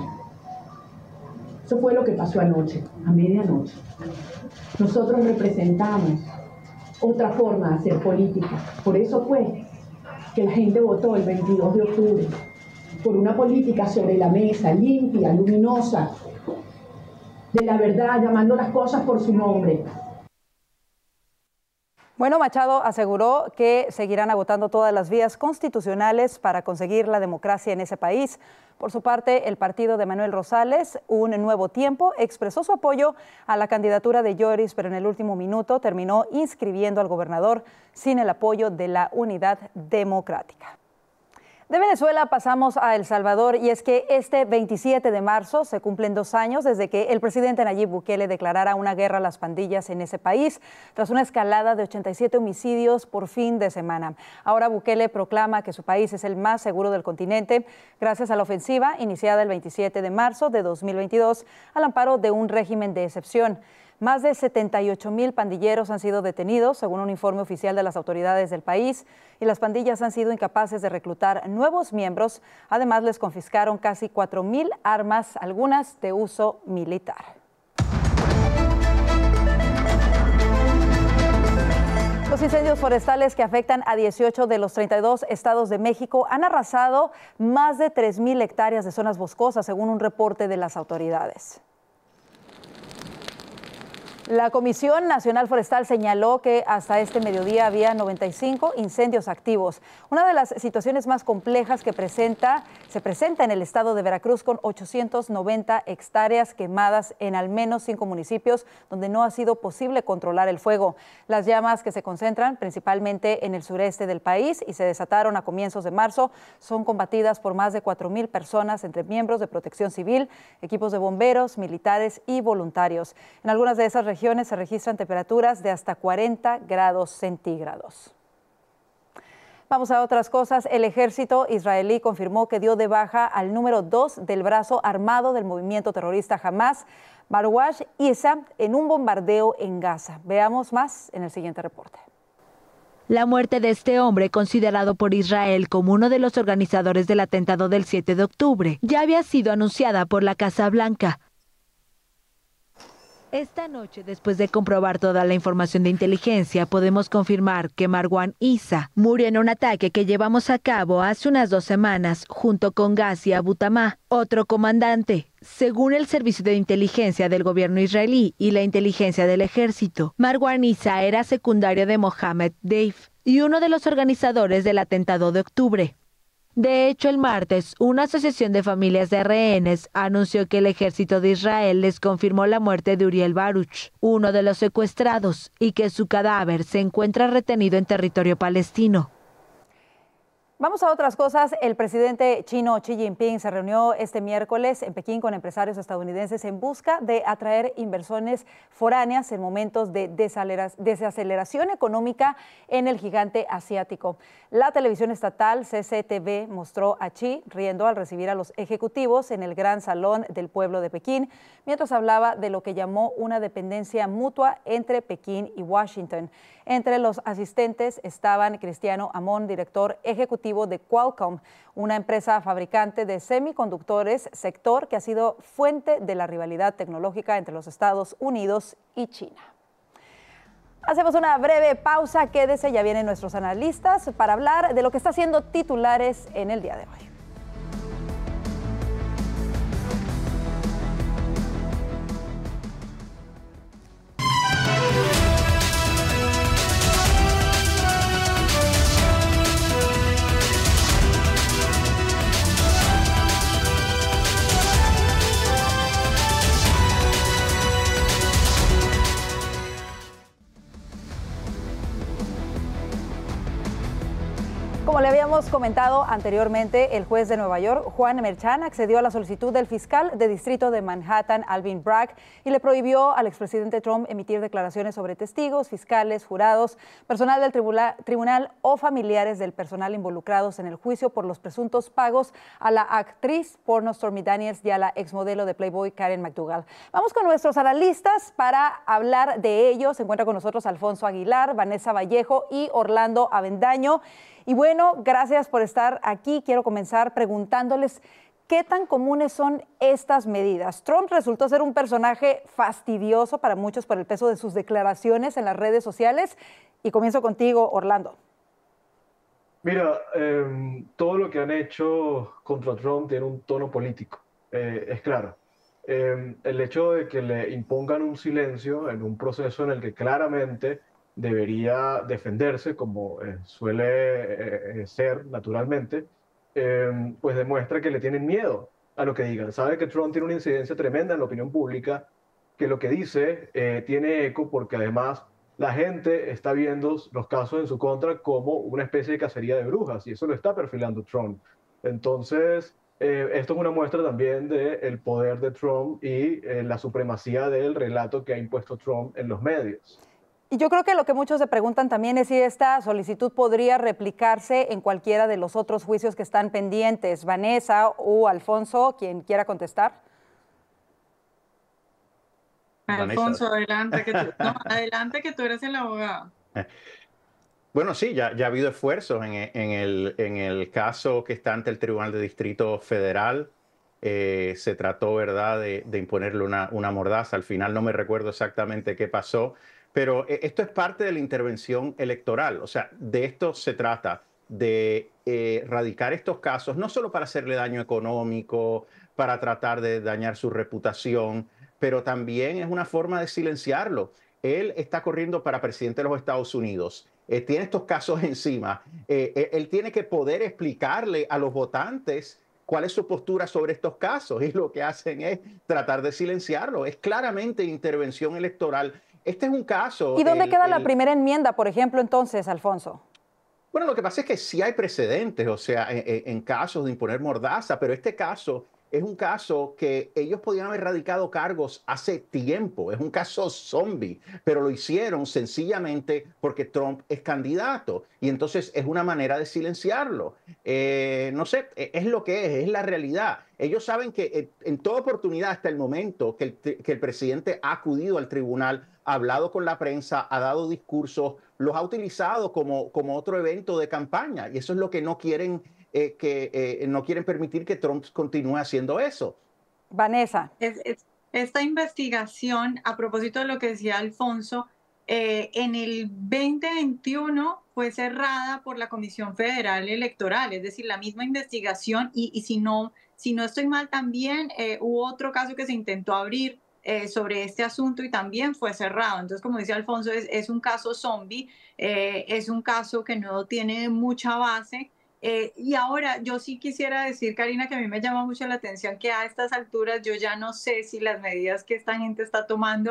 Eso fue lo que pasó anoche, a medianoche. Nosotros representamos otra forma de hacer política. Por eso fue que la gente votó el veintidós de octubre, por una política sobre la mesa, limpia, luminosa, de la verdad, llamando las cosas por su nombre. Bueno, Machado aseguró que seguirán agotando todas las vías constitucionales para conseguir la democracia en ese país. Por su parte, el partido de Manuel Rosales, Un Nuevo Tiempo, expresó su apoyo a la candidatura de Lloris, pero en el último minuto terminó inscribiendo al gobernador sin el apoyo de la Unidad Democrática. De Venezuela pasamos a El Salvador, y es que este veintisiete de marzo se cumplen dos años desde que el presidente Nayib Bukele declarara una guerra a las pandillas en ese país, tras una escalada de ochenta y siete homicidios por fin de semana. Ahora Bukele proclama que su país es el más seguro del continente, gracias a la ofensiva iniciada el veintisiete de marzo de dos mil veintidós al amparo de un régimen de excepción. Más de setenta y ocho mil pandilleros han sido detenidos, según un informe oficial de las autoridades del país, y las pandillas han sido incapaces de reclutar nuevos miembros. Además, les confiscaron casi cuatro mil armas, algunas de uso militar. Los incendios forestales que afectan a dieciocho de los treinta y dos estados de México han arrasado más de tres mil hectáreas de zonas boscosas, según un reporte de las autoridades. La Comisión Nacional Forestal señaló que hasta este mediodía había noventa y cinco incendios activos. Una de las situaciones más complejas que presenta, se presenta en el estado de Veracruz, con ochocientas noventa hectáreas quemadas en al menos cinco municipios donde no ha sido posible controlar el fuego. Las llamas, que se concentran principalmente en el sureste del país y se desataron a comienzos de marzo, son combatidas por más de cuatro mil personas, entre miembros de protección civil, equipos de bomberos, militares y voluntarios. En algunas de esas regiones se registran temperaturas de hasta cuarenta grados centígrados. Vamos a otras cosas. El ejército israelí confirmó que dio de baja al número dos del brazo armado del movimiento terrorista Hamas, Marwash Issa, en un bombardeo en Gaza. Veamos más en el siguiente reporte. La muerte de este hombre, considerado por Israel como uno de los organizadores del atentado del siete de octubre, ya había sido anunciada por la Casa Blanca. Esta noche, después de comprobar toda la información de inteligencia, podemos confirmar que Marwan Issa murió en un ataque que llevamos a cabo hace unas dos semanas junto con Ghazi Abu Tamah, otro comandante. Según el servicio de inteligencia del gobierno israelí y la inteligencia del ejército, Marwan Issa era secundario de Mohammed Deif y uno de los organizadores del atentado de octubre. De hecho, el martes, una asociación de familias de rehenes anunció que el ejército de Israel les confirmó la muerte de Uriel Baruch, uno de los secuestrados, y que su cadáver se encuentra retenido en territorio palestino. Vamos a otras cosas. El presidente chino Xi Jinping se reunió este miércoles en Pekín con empresarios estadounidenses en busca de atraer inversiones foráneas en momentos de desaceleración económica en el gigante asiático. La televisión estatal C C T V mostró a Xi riendo al recibir a los ejecutivos en el gran salón del pueblo de Pekín, mientras hablaba de lo que llamó una dependencia mutua entre Pekín y Washington. Entre los asistentes estaban Cristiano Amon, director ejecutivo de Qualcomm, una empresa fabricante de semiconductores, sector que ha sido fuente de la rivalidad tecnológica entre los Estados Unidos y China. Hacemos una breve pausa, quédese, ya vienen nuestros analistas para hablar de lo que está haciendo titulares en el día de hoy. Como le habíamos comentado anteriormente, el juez de Nueva York, Juan Merchan, accedió a la solicitud del fiscal de distrito de Manhattan, Alvin Bragg, y le prohibió al expresidente Trump emitir declaraciones sobre testigos, fiscales, jurados, personal del tribunal, tribunal o familiares del personal involucrados en el juicio por los presuntos pagos a la actriz porno Stormy Daniels y a la exmodelo de Playboy Karen McDougal. Vamos con nuestros analistas para hablar de ello. Se encuentra con nosotros Alfonso Aguilar, Vanessa Vallejo y Orlando Avendaño. Y bueno, gracias por estar aquí. Quiero comenzar preguntándoles qué tan comunes son estas medidas. Trump resultó ser un personaje fastidioso para muchos por el peso de sus declaraciones en las redes sociales. Y comienzo contigo, Orlando. Mira, eh, todo lo que han hecho contra Trump tiene un tono político, eh, es claro. Eh, el hecho de que le impongan un silencio en un proceso en el que claramente debería defenderse, como eh, suele eh, ser naturalmente, eh, pues demuestra que le tienen miedo a lo que digan. Sabe que Trump tiene una incidencia tremenda en la opinión pública, que lo que dice eh, tiene eco porque además la gente está viendo los casos en su contra como una especie de cacería de brujas, y eso lo está perfilando Trump. Entonces, eh, esto es una muestra también del poder de Trump y eh, la supremacía del relato que ha impuesto Trump en los medios. Y yo creo que lo que muchos se preguntan también es si esta solicitud podría replicarse en cualquiera de los otros juicios que están pendientes. Vanessa o Alfonso, quien quiera contestar. Alfonso, adelante que, tú, no, adelante que tú eres el abogado. Bueno, sí, ya, ya ha habido esfuerzos en, en, el, en el caso que está ante el Tribunal de Distrito Federal. Eh, se trató, ¿verdad?, de, de imponerle una, una mordaza. Al final no me recuerdo exactamente qué pasó. Pero esto es parte de la intervención electoral, o sea, de esto se trata, de eh, erradicar estos casos, no solo para hacerle daño económico, para tratar de dañar su reputación, pero también es una forma de silenciarlo. Él está corriendo para presidente de los Estados Unidos, eh, tiene estos casos encima, eh, él tiene que poder explicarle a los votantes cuál es su postura sobre estos casos, y lo que hacen es tratar de silenciarlo. Es claramente intervención electoral. Este es un caso. ¿Y dónde el, queda el... la primera enmienda, por ejemplo, entonces, Alfonso? Bueno, lo que pasa es que sí hay precedentes, o sea, en, en casos de imponer mordaza, pero este caso es un caso que ellos podían haber radicado cargos hace tiempo. Es un caso zombie, pero lo hicieron sencillamente porque Trump es candidato. Y entonces es una manera de silenciarlo. Eh, no sé, es lo que es, es la realidad. Ellos saben que en toda oportunidad hasta el momento que el, que el presidente ha acudido al tribunal, ha hablado con la prensa, ha dado discursos, los ha utilizado como, como otro evento de campaña. Y eso es lo que no quieren Eh, que eh, no quieren permitir que Trump continúe haciendo eso. Vanessa. Es, es, esta investigación, a propósito de lo que decía Alfonso, eh, en el veinte veintiuno fue cerrada por la Comisión Federal Electoral, es decir, la misma investigación, y, y si, no, si no estoy mal también, eh, hubo otro caso que se intentó abrir eh, sobre este asunto y también fue cerrado. Entonces, como dice Alfonso, es, es un caso zombie, eh, es un caso que no tiene mucha base. Eh, y ahora yo sí quisiera decir, Karina, que a mí me llama mucho la atención que a estas alturas yo ya no sé si las medidas que esta gente está tomando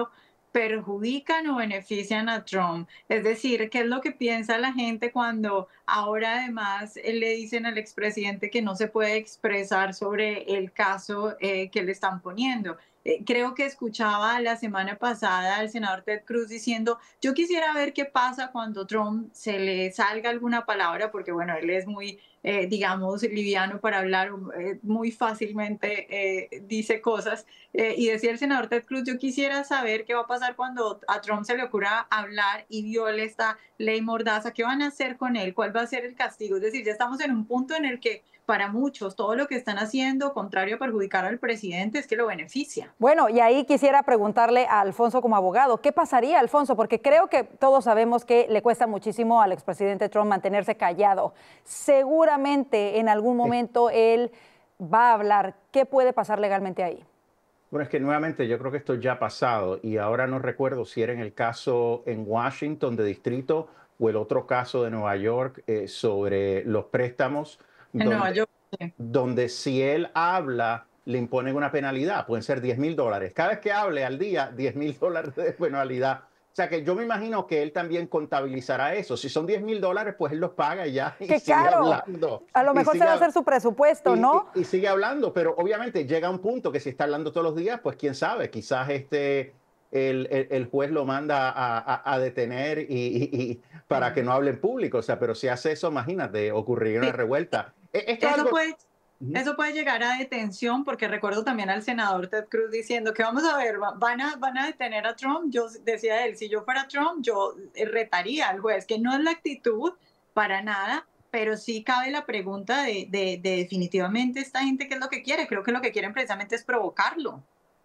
perjudican o benefician a Trump. Es decir, ¿qué es lo que piensa la gente cuando ahora además le dicen al expresidente que no se puede expresar sobre el caso eh, que le están poniendo? Eh, creo que escuchaba la semana pasada al senador Ted Cruz diciendo, yo quisiera ver qué pasa cuando Trump se le salga alguna palabra, porque bueno, él es muy, eh, digamos, liviano para hablar, eh, muy fácilmente eh, dice cosas, eh, y decía el senador Ted Cruz, yo quisiera saber qué va a pasar cuando a Trump se le ocurra hablar y viole esta ley mordaza, qué van a hacer con él, cuál va a ser el castigo. Es decir, ya estamos en un punto en el que para muchos todo lo que están haciendo, contrario a perjudicar al presidente, es que lo beneficia. Bueno, y ahí quisiera preguntarle a Alfonso como abogado, ¿qué pasaría, Alfonso? Porque creo que todos sabemos que le cuesta muchísimo al expresidente Trump mantenerse callado. Seguramente en algún momento él va a hablar. ¿Qué puede pasar legalmente ahí? Bueno, es que nuevamente yo creo que esto ya ha pasado y ahora no recuerdo si era en el caso en Washington de distrito o el otro caso de Nueva York eh, sobre los préstamos. En donde, Nueva York. Sí. Donde si él habla, le imponen una penalidad, pueden ser diez mil dólares. Cada vez que hable al día, diez mil dólares de penalidad. O sea que yo me imagino que él también contabilizará eso. Si son diez mil dólares, pues él los paga y ya. Y ¡qué sigue caro! Hablando. A lo mejor se va a hacer su presupuesto, y, ¿no? Y, y sigue hablando, pero obviamente llega un punto que si está hablando todos los días, pues quién sabe, quizás este... El, el, el juez lo manda a, a, a detener y, y, y para que no hable en público. O sea, pero si hace eso, imagínate, ocurriría una revuelta. Esto eso, algo... puede, eso puede llegar a detención, porque recuerdo también al senador Ted Cruz diciendo que vamos a ver, van a, van a detener a Trump. Yo decía él, si yo fuera Trump, yo retaría al juez, que no es la actitud para nada, pero sí cabe la pregunta de, de, de definitivamente esta gente qué es lo que quiere. Creo que lo que quieren precisamente es provocarlo.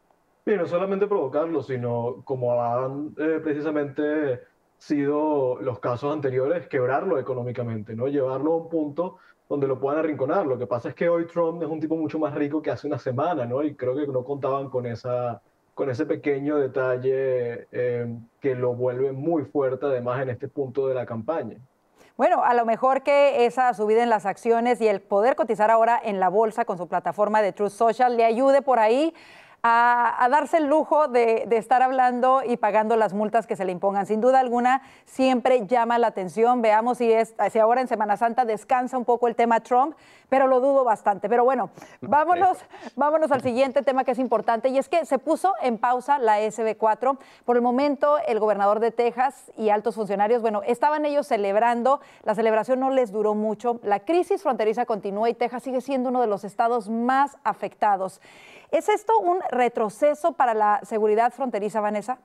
Y no solamente provocarlo, sino como han eh, precisamente sido los casos anteriores, quebrarlo económicamente, ¿no? Llevarlo a un punto donde lo puedan arrinconar. Lo que pasa es que hoy Trump es un tipo mucho más rico que hace una semana, ¿no? Y creo que no contaban con, esa, con ese pequeño detalle eh, que lo vuelve muy fuerte, además, en este punto de la campaña. Bueno, a lo mejor que esa subida en las acciones y el poder cotizar ahora en la bolsa con su plataforma de Truth Social le ayude por ahí A, a darse el lujo de, de estar hablando y pagando las multas que se le impongan. Sin duda alguna, siempre llama la atención. Veamos si, es, si ahora en Semana Santa descansa un poco el tema Trump, pero lo dudo bastante. Pero bueno, vámonos, vámonos al siguiente tema que es importante, y es que se puso en pausa la S B cuatro. Por el momento, el gobernador de Texas y altos funcionarios, bueno, estaban ellos celebrando. La celebración no les duró mucho. La crisis fronteriza continúa y Texas sigue siendo uno de los estados más afectados. ¿Es esto un retroceso para la seguridad fronteriza, Vanessa?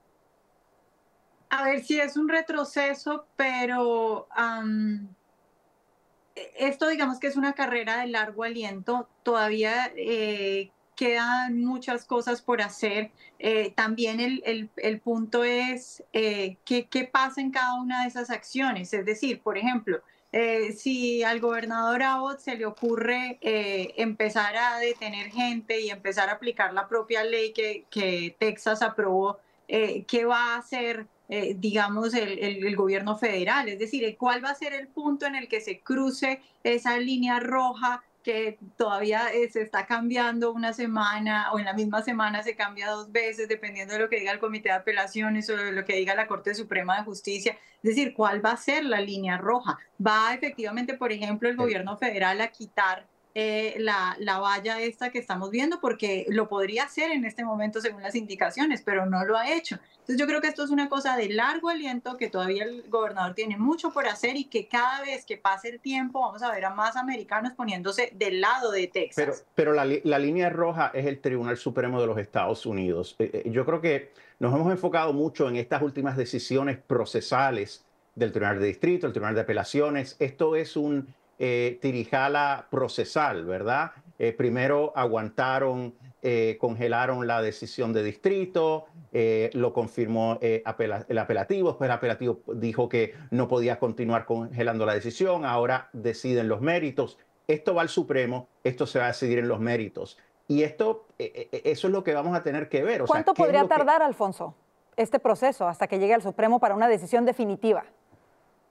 A ver, sí es un retroceso, pero um, esto digamos que es una carrera de largo aliento. Todavía eh, quedan muchas cosas por hacer. Eh, también el, el, el punto es eh, ¿qué, qué pasa en cada una de esas acciones. Es decir, por ejemplo, Eh, si al gobernador Abbott se le ocurre eh, empezar a detener gente y empezar a aplicar la propia ley que, que Texas aprobó, eh, ¿qué va a hacer, eh, digamos, el, el, el gobierno federal? Es decir, ¿cuál va a ser el punto en el que se cruce esa línea roja que todavía eh, se está cambiando una semana o en la misma semana se cambia dos veces dependiendo de lo que diga el Comité de Apelaciones o de lo que diga la Corte Suprema de Justicia? Es decir, ¿cuál va a ser la línea roja? ¿Va efectivamente, por ejemplo, el gobierno federal a quitar eh, la, la valla esta que estamos viendo? Porque lo podría hacer en este momento según las indicaciones, pero no lo ha hecho. Entonces yo creo que esto es una cosa de largo aliento, que todavía el gobernador tiene mucho por hacer y que cada vez que pase el tiempo vamos a ver a más americanos poniéndose del lado de Texas. Pero, pero la, la línea roja es el Tribunal Supremo de los Estados Unidos. Eh, yo creo que nos hemos enfocado mucho en estas últimas decisiones procesales del Tribunal de Distrito, el Tribunal de Apelaciones. Esto es un eh, tirijala procesal, ¿verdad? Eh, primero aguantaron, eh, congelaron la decisión de distrito, eh, lo confirmó eh, apela el apelativo, después el apelativo dijo que no podía continuar congelando la decisión, ahora deciden los méritos. Esto va al Supremo, esto se va a decidir en los méritos. Y esto, eh, eh, eso es lo que vamos a tener que ver. O ¿Cuánto sea, podría tardar, que... Alfonso, este proceso hasta que llegue al Supremo para una decisión definitiva?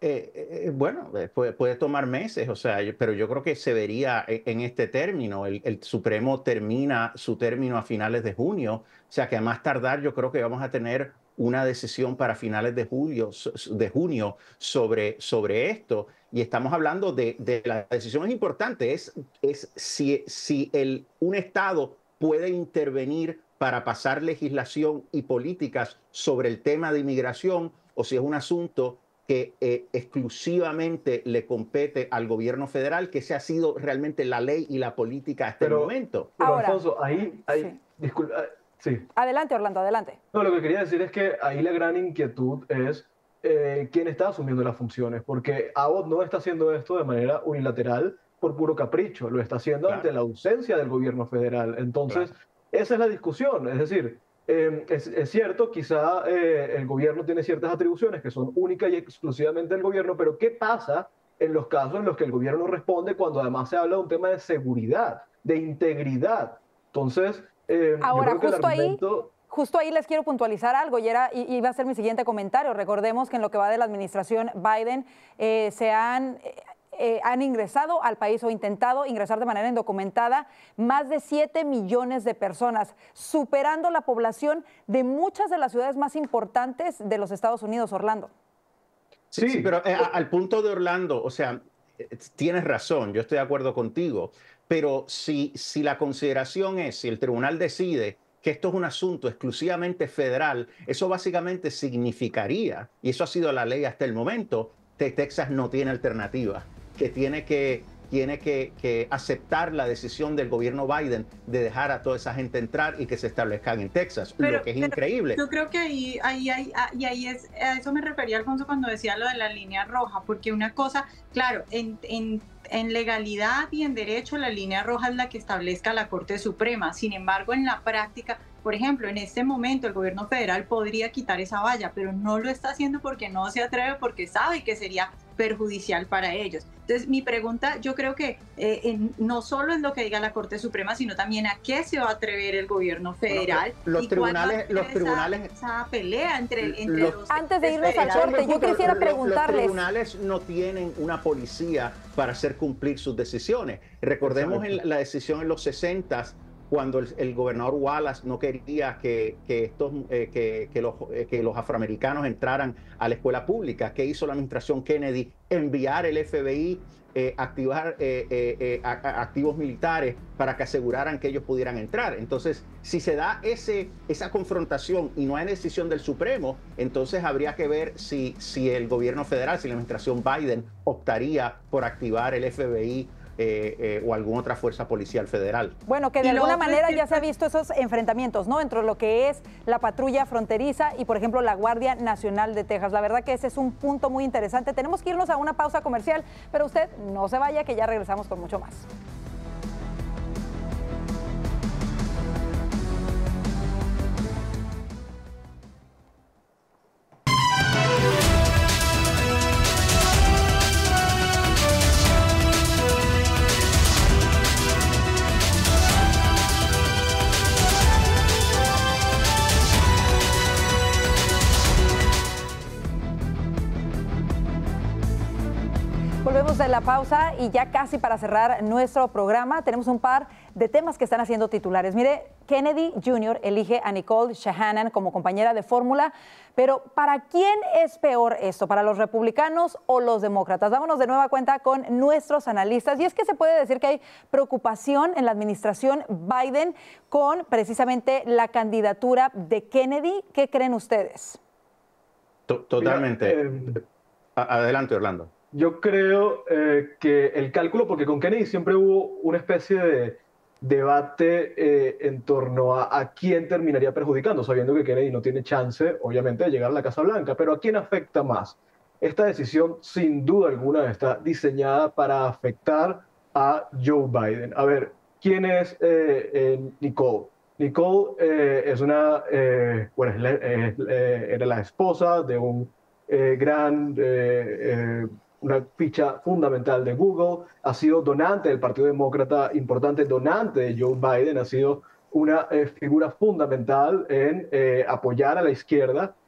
Eh, eh, bueno, eh, puede, puede tomar meses, o sea, yo- pero yo creo que se vería en, en este término. El, el Supremo termina su término a finales de junio, o sea que a más tardar yo creo que vamos a tener una decisión para finales de julio, so- so- de junio sobre, sobre esto. Y estamos hablando de, de la decisión es importante, es, es si, si el, un Estado puede intervenir para pasar legislación y políticas sobre el tema de inmigración o si es un asunto que eh, exclusivamente le compete al gobierno federal, que esa ha sido realmente la ley y la política hasta Pero, el momento. pero Ahora, Alfonso, ahí, ahí sí. disculpa, sí. Adelante, Orlando, adelante. No, lo que quería decir es que ahí la gran inquietud es eh, quién está asumiendo las funciones, porque Abbott no está haciendo esto de manera unilateral por puro capricho, lo está haciendo Claro. ante la ausencia del gobierno federal. Entonces, Claro. esa es la discusión, es decir, eh, es, es cierto, quizá eh, el gobierno tiene ciertas atribuciones que son únicas y exclusivamente del gobierno, pero ¿qué pasa en los casos en los que el gobierno no responde cuando además se habla de un tema de seguridad, de integridad? Entonces, eh, Ahora, yo creo que el justo ahí, argumento... justo ahí les quiero puntualizar algo y era, y- iba a ser mi siguiente comentario. Recordemos que en lo que va de la administración Biden eh, se han, eh, eh, han ingresado al país o intentado ingresar de manera indocumentada más de siete millones de personas, superando la población de muchas de las ciudades más importantes de los Estados Unidos, Orlando. Sí, sí, pero eh, a- al punto de Orlando, o sea, eh, tienes razón, yo estoy de acuerdo contigo, pero si, si la consideración es, si el tribunal decide que esto es un asunto exclusivamente federal, eso básicamente significaría, y eso ha sido la ley hasta el momento, que Texas no tiene alternativa, que tiene que, tiene que, que aceptar la decisión del gobierno Biden de dejar a toda esa gente entrar y que se establezcan en Texas, Pero- lo que es pero increíble. Yo creo que ahí, ahí, ahí, ah, y ahí es, a eso me refería Alfonso cuando decía lo de la línea roja, porque una cosa, claro, en, en, en legalidad y en derecho la línea roja es la que establezca la Corte Suprema, sin embargo en la práctica, por ejemplo, en este momento el gobierno federal podría quitar esa valla, pero no lo está haciendo porque no se atreve, porque sabe que sería perjudicial para ellos. Entonces, mi pregunta, yo creo que eh, en- no solo es lo que diga la Corte Suprema, sino también a qué se va a atrever el gobierno federal. los y cuál va a tribunales- ser los esa- tribunales- esa pelea entre, entre Los- los Antes de irnos al federales. corte, yo quisiera Los- preguntarles. Los tribunales no tienen una policía para hacer cumplir sus decisiones. Recordemos en la, la decisión en los sesentas, cuando el, el gobernador Wallace no quería que, que, estos, eh, que, que, los, eh, que los afroamericanos entraran a la escuela pública. ¿Qué hizo la administración Kennedy? Enviar el F B I, eh, activar eh, eh, eh, a- a- activos militares para que aseguraran que ellos pudieran entrar. Entonces, si se da ese, esa confrontación y no hay decisión del Supremo, entonces habría que ver si, si el gobierno federal, si la administración Biden optaría por activar el F B I eh, eh, o alguna otra fuerza policial federal. Bueno, que de Y lo alguna otro es manera que- ya se ha visto esos enfrentamientos, ¿no? Entre lo que es la patrulla fronteriza y, por ejemplo, la Guardia Nacional de Texas. La verdad que ese es un punto muy interesante. Tenemos que irnos a una pausa comercial, pero usted no se vaya, que ya regresamos con mucho más. Volvemos de la pausa y ya casi para cerrar nuestro programa tenemos un par de temas que están haciendo titulares. Mire, Kennedy junior elige a Nicole Shanahan como compañera de fórmula, pero ¿para quién es peor esto? ¿Para los republicanos o los demócratas? Vámonos de nueva cuenta con nuestros analistas. Y es que se puede decir que hay preocupación en la administración Biden con precisamente la candidatura de Kennedy. ¿Qué creen ustedes? To- Totalmente. Mira, eh, A- Adelante, Orlando. Yo creo eh, que el cálculo, porque con Kennedy siempre hubo una especie de debate eh, en torno a, a quién terminaría perjudicando, sabiendo que Kennedy no tiene chance, obviamente, de llegar a la Casa Blanca, pero ¿a quién afecta más? Esta decisión, sin duda alguna, está diseñada para afectar a Joe Biden. A ver, ¿quién es eh, eh, Nicole? Nicole eh, es una, eh, bueno, es la- eh, eh, era la esposa de un eh, gran... eh, eh, una ficha fundamental de Google, ha sido donante del Partido Demócrata, importante donante de Joe Biden, ha sido una eh, figura fundamental en eh, apoyar a la izquierda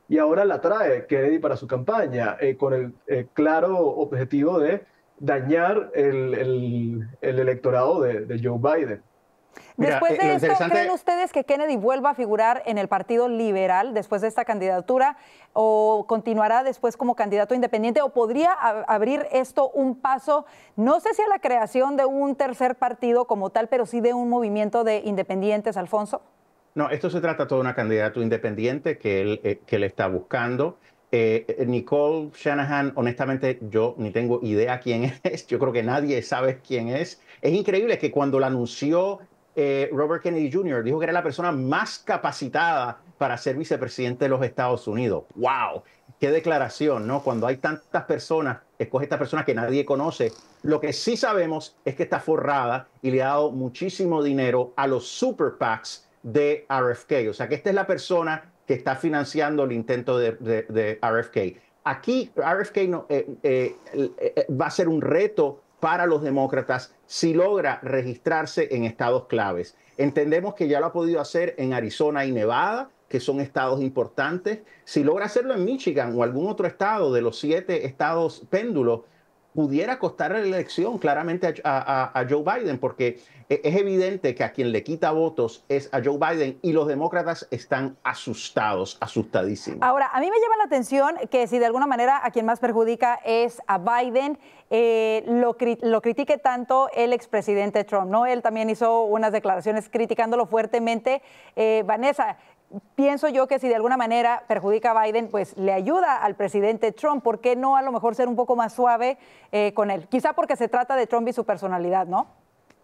y ahora la trae Kennedy para su campaña, eh, con el eh, claro objetivo de dañar el, el, el electorado de, de Joe Biden. Mira, después de eh, esto, interesante... ¿creen ustedes que Kennedy vuelva a figurar en el Partido Liberal después de esta candidatura o continuará después como candidato independiente o podría abrir esto un paso, no sé si a la creación de un tercer partido como tal, pero sí de un movimiento de independientes, Alfonso? No, esto se trata todo de una candidato independiente que él, eh, que él está buscando. Eh, Nicole Shanahan, honestamente, yo ni tengo idea quién es. Yo creo que nadie sabe quién es. Es increíble que cuando la anunció eh, Robert Kennedy junior, dijo que era la persona más capacitada para ser vicepresidente de los Estados Unidos. ¡Wow! ¡Qué declaración!, ¿no? Cuando hay tantas personas, escoge esta persona que nadie conoce. Lo que sí sabemos es que está forrada y le ha dado muchísimo dinero a los super PACs de R F K. O sea, que esta es la persona que está financiando el intento de, de, de R F K. Aquí R F K no, eh, eh, eh, va a ser un reto para los demócratas si logra registrarse en estados claves. Entendemos que ya lo ha podido hacer en Arizona y Nevada, que son estados importantes. Si logra hacerlo en Michigan o algún otro estado de los siete estados péndulos, pudiera costarle la elección claramente a, a, a Joe Biden, porque es evidente que a quien le quita votos es a Joe Biden y los demócratas están asustados, asustadísimos. Ahora, a mí me llama la atención que si de alguna manera a quien más perjudica es a Biden, eh, lo, lo critique tanto el expresidente Trump, ¿no? Él también hizo unas declaraciones criticándolo fuertemente. Eh, Vanessa, pienso yo que si de alguna manera perjudica a Biden, pues le ayuda al presidente Trump. ¿Por qué no a lo mejor ser un poco más suave eh, con él? Quizá porque se trata de Trump y su personalidad, ¿no?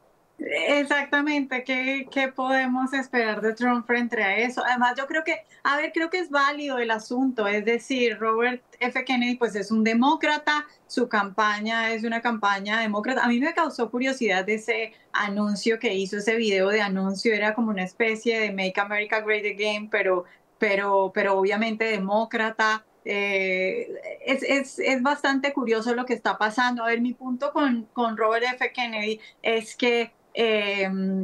Exactamente, ¿Qué, ¿qué podemos esperar de Trump frente a eso? Además, yo creo que, a ver, creo que es válido el asunto, es decir, Robert F. Kennedy pues es un demócrata, su campaña es una campaña demócrata. A mí me causó curiosidad ese anuncio que hizo, ese video de anuncio, era como una especie de Make America Great Again, pero, pero, pero obviamente demócrata. Eh, es, es, es bastante curioso lo que está pasando. A ver, mi punto con, con Robert F. Kennedy es que Eh,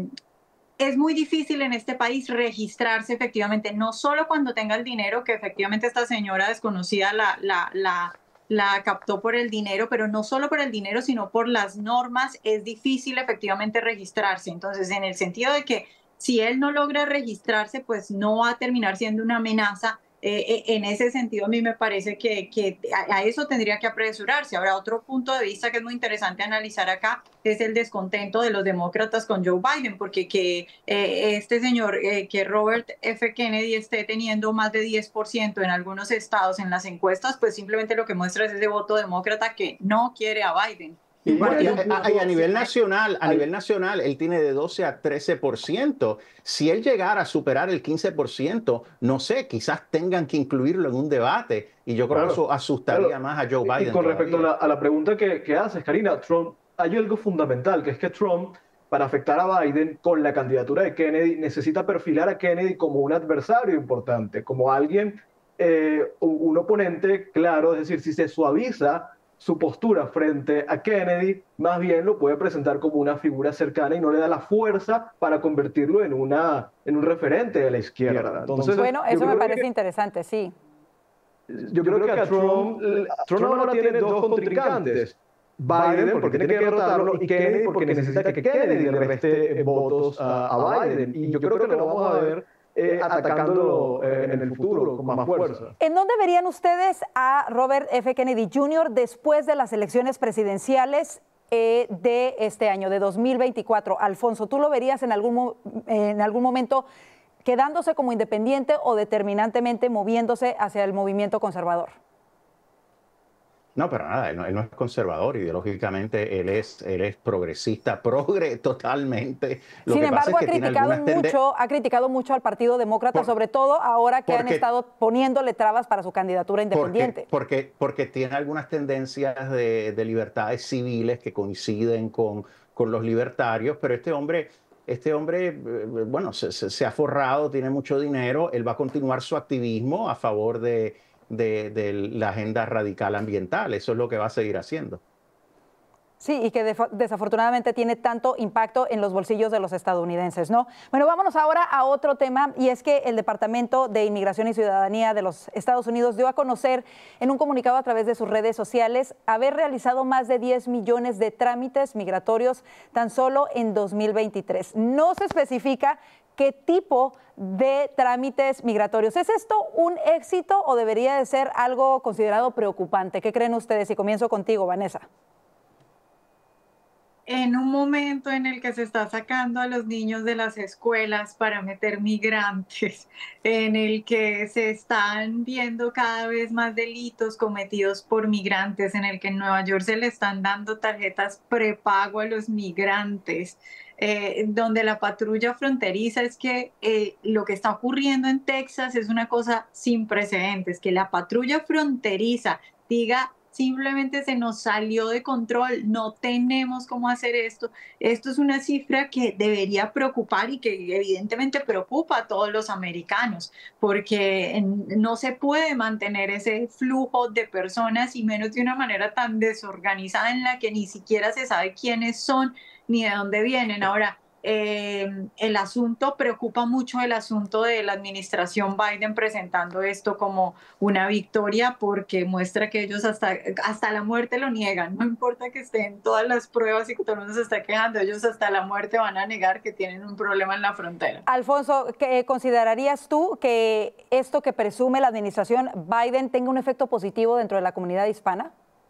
es muy difícil en este país registrarse efectivamente, no solo cuando tenga el dinero, que efectivamente esta señora desconocida la, la, la, la captó por el dinero, pero no solo por el dinero, sino por las normas, es difícil efectivamente registrarse. Entonces, en el sentido de que si él no logra registrarse, pues no va a terminar siendo una amenaza. Eh, en ese sentido, a mí me parece que, que a, a eso tendría que apresurarse. Ahora, otro punto de vista que es muy interesante analizar acá es el descontento de los demócratas con Joe Biden, porque que eh, este señor, eh, que Robert F. Kennedy esté teniendo más de diez por ciento en algunos estados en las encuestas, pues simplemente lo que muestra es ese voto demócrata que no quiere a Biden. Y, y, a, y a nivel nacional, a nivel nacional, él tiene de doce a trece por ciento. Si él llegara a superar el quince por ciento, no sé, quizás tengan que incluirlo en un debate. Y yo creo claro, que eso asustaría claro. más a Joe Biden. Y con todavía. respecto a la, a la pregunta que, que haces, Karina, Trump, hay algo fundamental, que es que Trump, para afectar a Biden con la candidatura de Kennedy, necesita perfilar a Kennedy como un adversario importante, como alguien, eh, un oponente claro, es decir, si se suaviza su postura frente a Kennedy, más bien lo puede presentar como una figura cercana y no le da la fuerza para convertirlo en, una, en un referente de la izquierda. Entonces, bueno, eso me parece que, interesante, sí. Yo, yo creo, creo que a Trump, Trump, Trump ahora tiene dos contrincantes. Biden, porque tiene que derrotarlo, y Kennedy, porque necesita que Kennedy le reste votos a, a Biden. Y yo creo que lo vamos a ver Eh, atacándolo eh, en el futuro con más fuerza. ¿En dónde verían ustedes a Robert F. Kennedy junior después de las elecciones presidenciales eh, de este año, de dos mil veinticuatro? Alfonso, ¿tú lo verías en algún, en algún momento quedándose como independiente o determinantemente moviéndose hacia el movimiento conservador? No, pero nada, él no, él no es conservador, ideológicamente él es, él es progresista, progre totalmente. Lo Sin que embargo, pasa es ha, que criticado mucho, ha criticado mucho al Partido Demócrata, por, sobre todo ahora que porque, han estado poniéndole trabas para su candidatura independiente. Porque, porque, porque tiene algunas tendencias de, de libertades civiles que coinciden con, con los libertarios, pero este hombre... Este hombre, bueno, se, se, se ha forrado, tiene mucho dinero, él va a continuar su activismo a favor de... De, de la agenda radical ambiental. Eso es lo que va a seguir haciendo. Sí, y que desafortunadamente tiene tanto impacto en los bolsillos de los estadounidenses, ¿no? Bueno, vámonos ahora a otro tema, y es que el Departamento de Inmigración y Ciudadanía de los Estados Unidos dio a conocer en un comunicado a través de sus redes sociales haber realizado más de diez millones de trámites migratorios tan solo en dos mil veintitrés. No se especifica qué tipo de trámites migratorios. ¿Es esto un éxito o debería de ser algo considerado preocupante? ¿Qué creen ustedes? Y comienzo contigo, Vanessa. En un momento en el que se está sacando a los niños de las escuelas para meter migrantes, en el que se están viendo cada vez más delitos cometidos por migrantes, en el que en Nueva York se le están dando tarjetas prepago a los migrantes, eh, donde la patrulla fronteriza, es que eh, lo que está ocurriendo en Texas es una cosa sin precedentes, que la patrulla fronteriza diga: simplemente se nos salió de control, no tenemos cómo hacer esto. Esto es una cifra que debería preocupar y que evidentemente preocupa a todos los americanos, porque no se puede mantener ese flujo de personas, y menos de una manera tan desorganizada en la que ni siquiera se sabe quiénes son ni de dónde vienen. Ahora, Eh, el asunto, preocupa mucho el asunto de la administración Biden presentando esto como una victoria, porque muestra que ellos hasta, hasta la muerte lo niegan. No importa que estén todas las pruebas y que todo el mundo se está quejando, ellos hasta la muerte van a negar que tienen un problema en la frontera. Alfonso, ¿qué considerarías tú que esto que presume la administración Biden tenga un efecto positivo dentro de la comunidad hispana?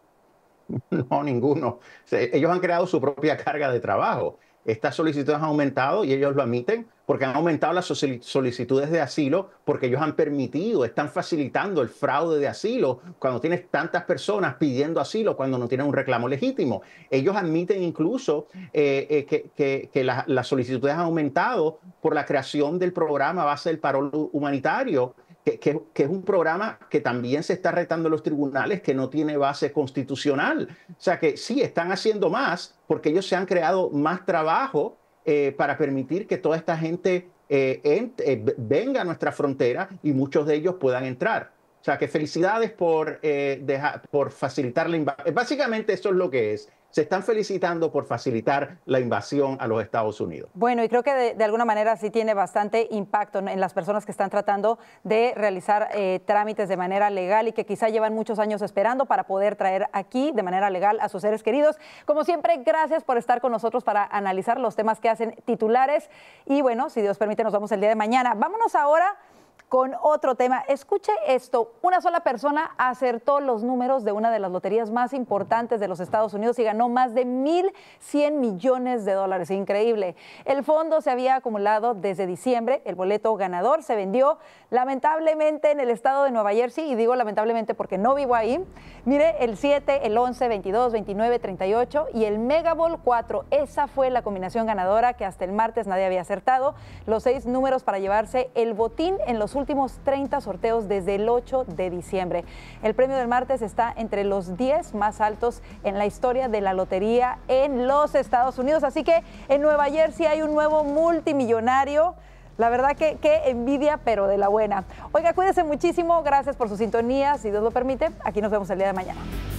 No, ninguno. Ellos han creado su propia carga de trabajo. Estas solicitudes han aumentado y ellos lo admiten porque han aumentado las solicitudes de asilo, porque ellos han permitido, están facilitando el fraude de asilo cuando tienes tantas personas pidiendo asilo cuando no tienen un reclamo legítimo. Ellos admiten incluso eh, eh, que, que, que la, las solicitudes han aumentado por la creación del programa a base del parol humanitario, Que, que, que es un programa que también se está retando en los tribunales, que no tiene base constitucional. O sea que sí, están haciendo más porque ellos se han creado más trabajo eh, para permitir que toda esta gente eh, en, eh, venga a nuestra frontera y muchos de ellos puedan entrar. O sea que felicidades por, eh, dejar, por facilitar la invasión. Básicamente eso es lo que es. Se están felicitando por facilitar la invasión a los Estados Unidos. Bueno, y creo que de, de alguna manera sí tiene bastante impacto en las personas que están tratando de realizar eh, trámites de manera legal y que quizá llevan muchos años esperando para poder traer aquí de manera legal a sus seres queridos. Como siempre, gracias por estar con nosotros para analizar los temas que hacen titulares. Y bueno, si Dios permite, nos vemos el día de mañana. Vámonos ahora con otro tema. Escuche esto, una sola persona acertó los números de una de las loterías más importantes de los Estados Unidos y ganó más de mil cien millones de dólares. Increíble. El fondo se había acumulado desde diciembre, el boleto ganador se vendió lamentablemente en el estado de Nueva Jersey, y digo lamentablemente porque no vivo ahí. Mire, el siete, el once, veintidós, veintinueve, treinta y ocho y el Megaball cuatro, esa fue la combinación ganadora que hasta el martes nadie había acertado. Los seis números para llevarse el botín en los últimos treinta sorteos desde el ocho de diciembre. El premio del martes está entre los diez más altos en la historia de la lotería en los Estados Unidos. Así que en Nueva Jersey hay un nuevo multimillonario. La verdad que qué envidia, pero de la buena. Oiga, cuídense muchísimo. Gracias por su sintonía. Si Dios lo permite, aquí nos vemos el día de mañana.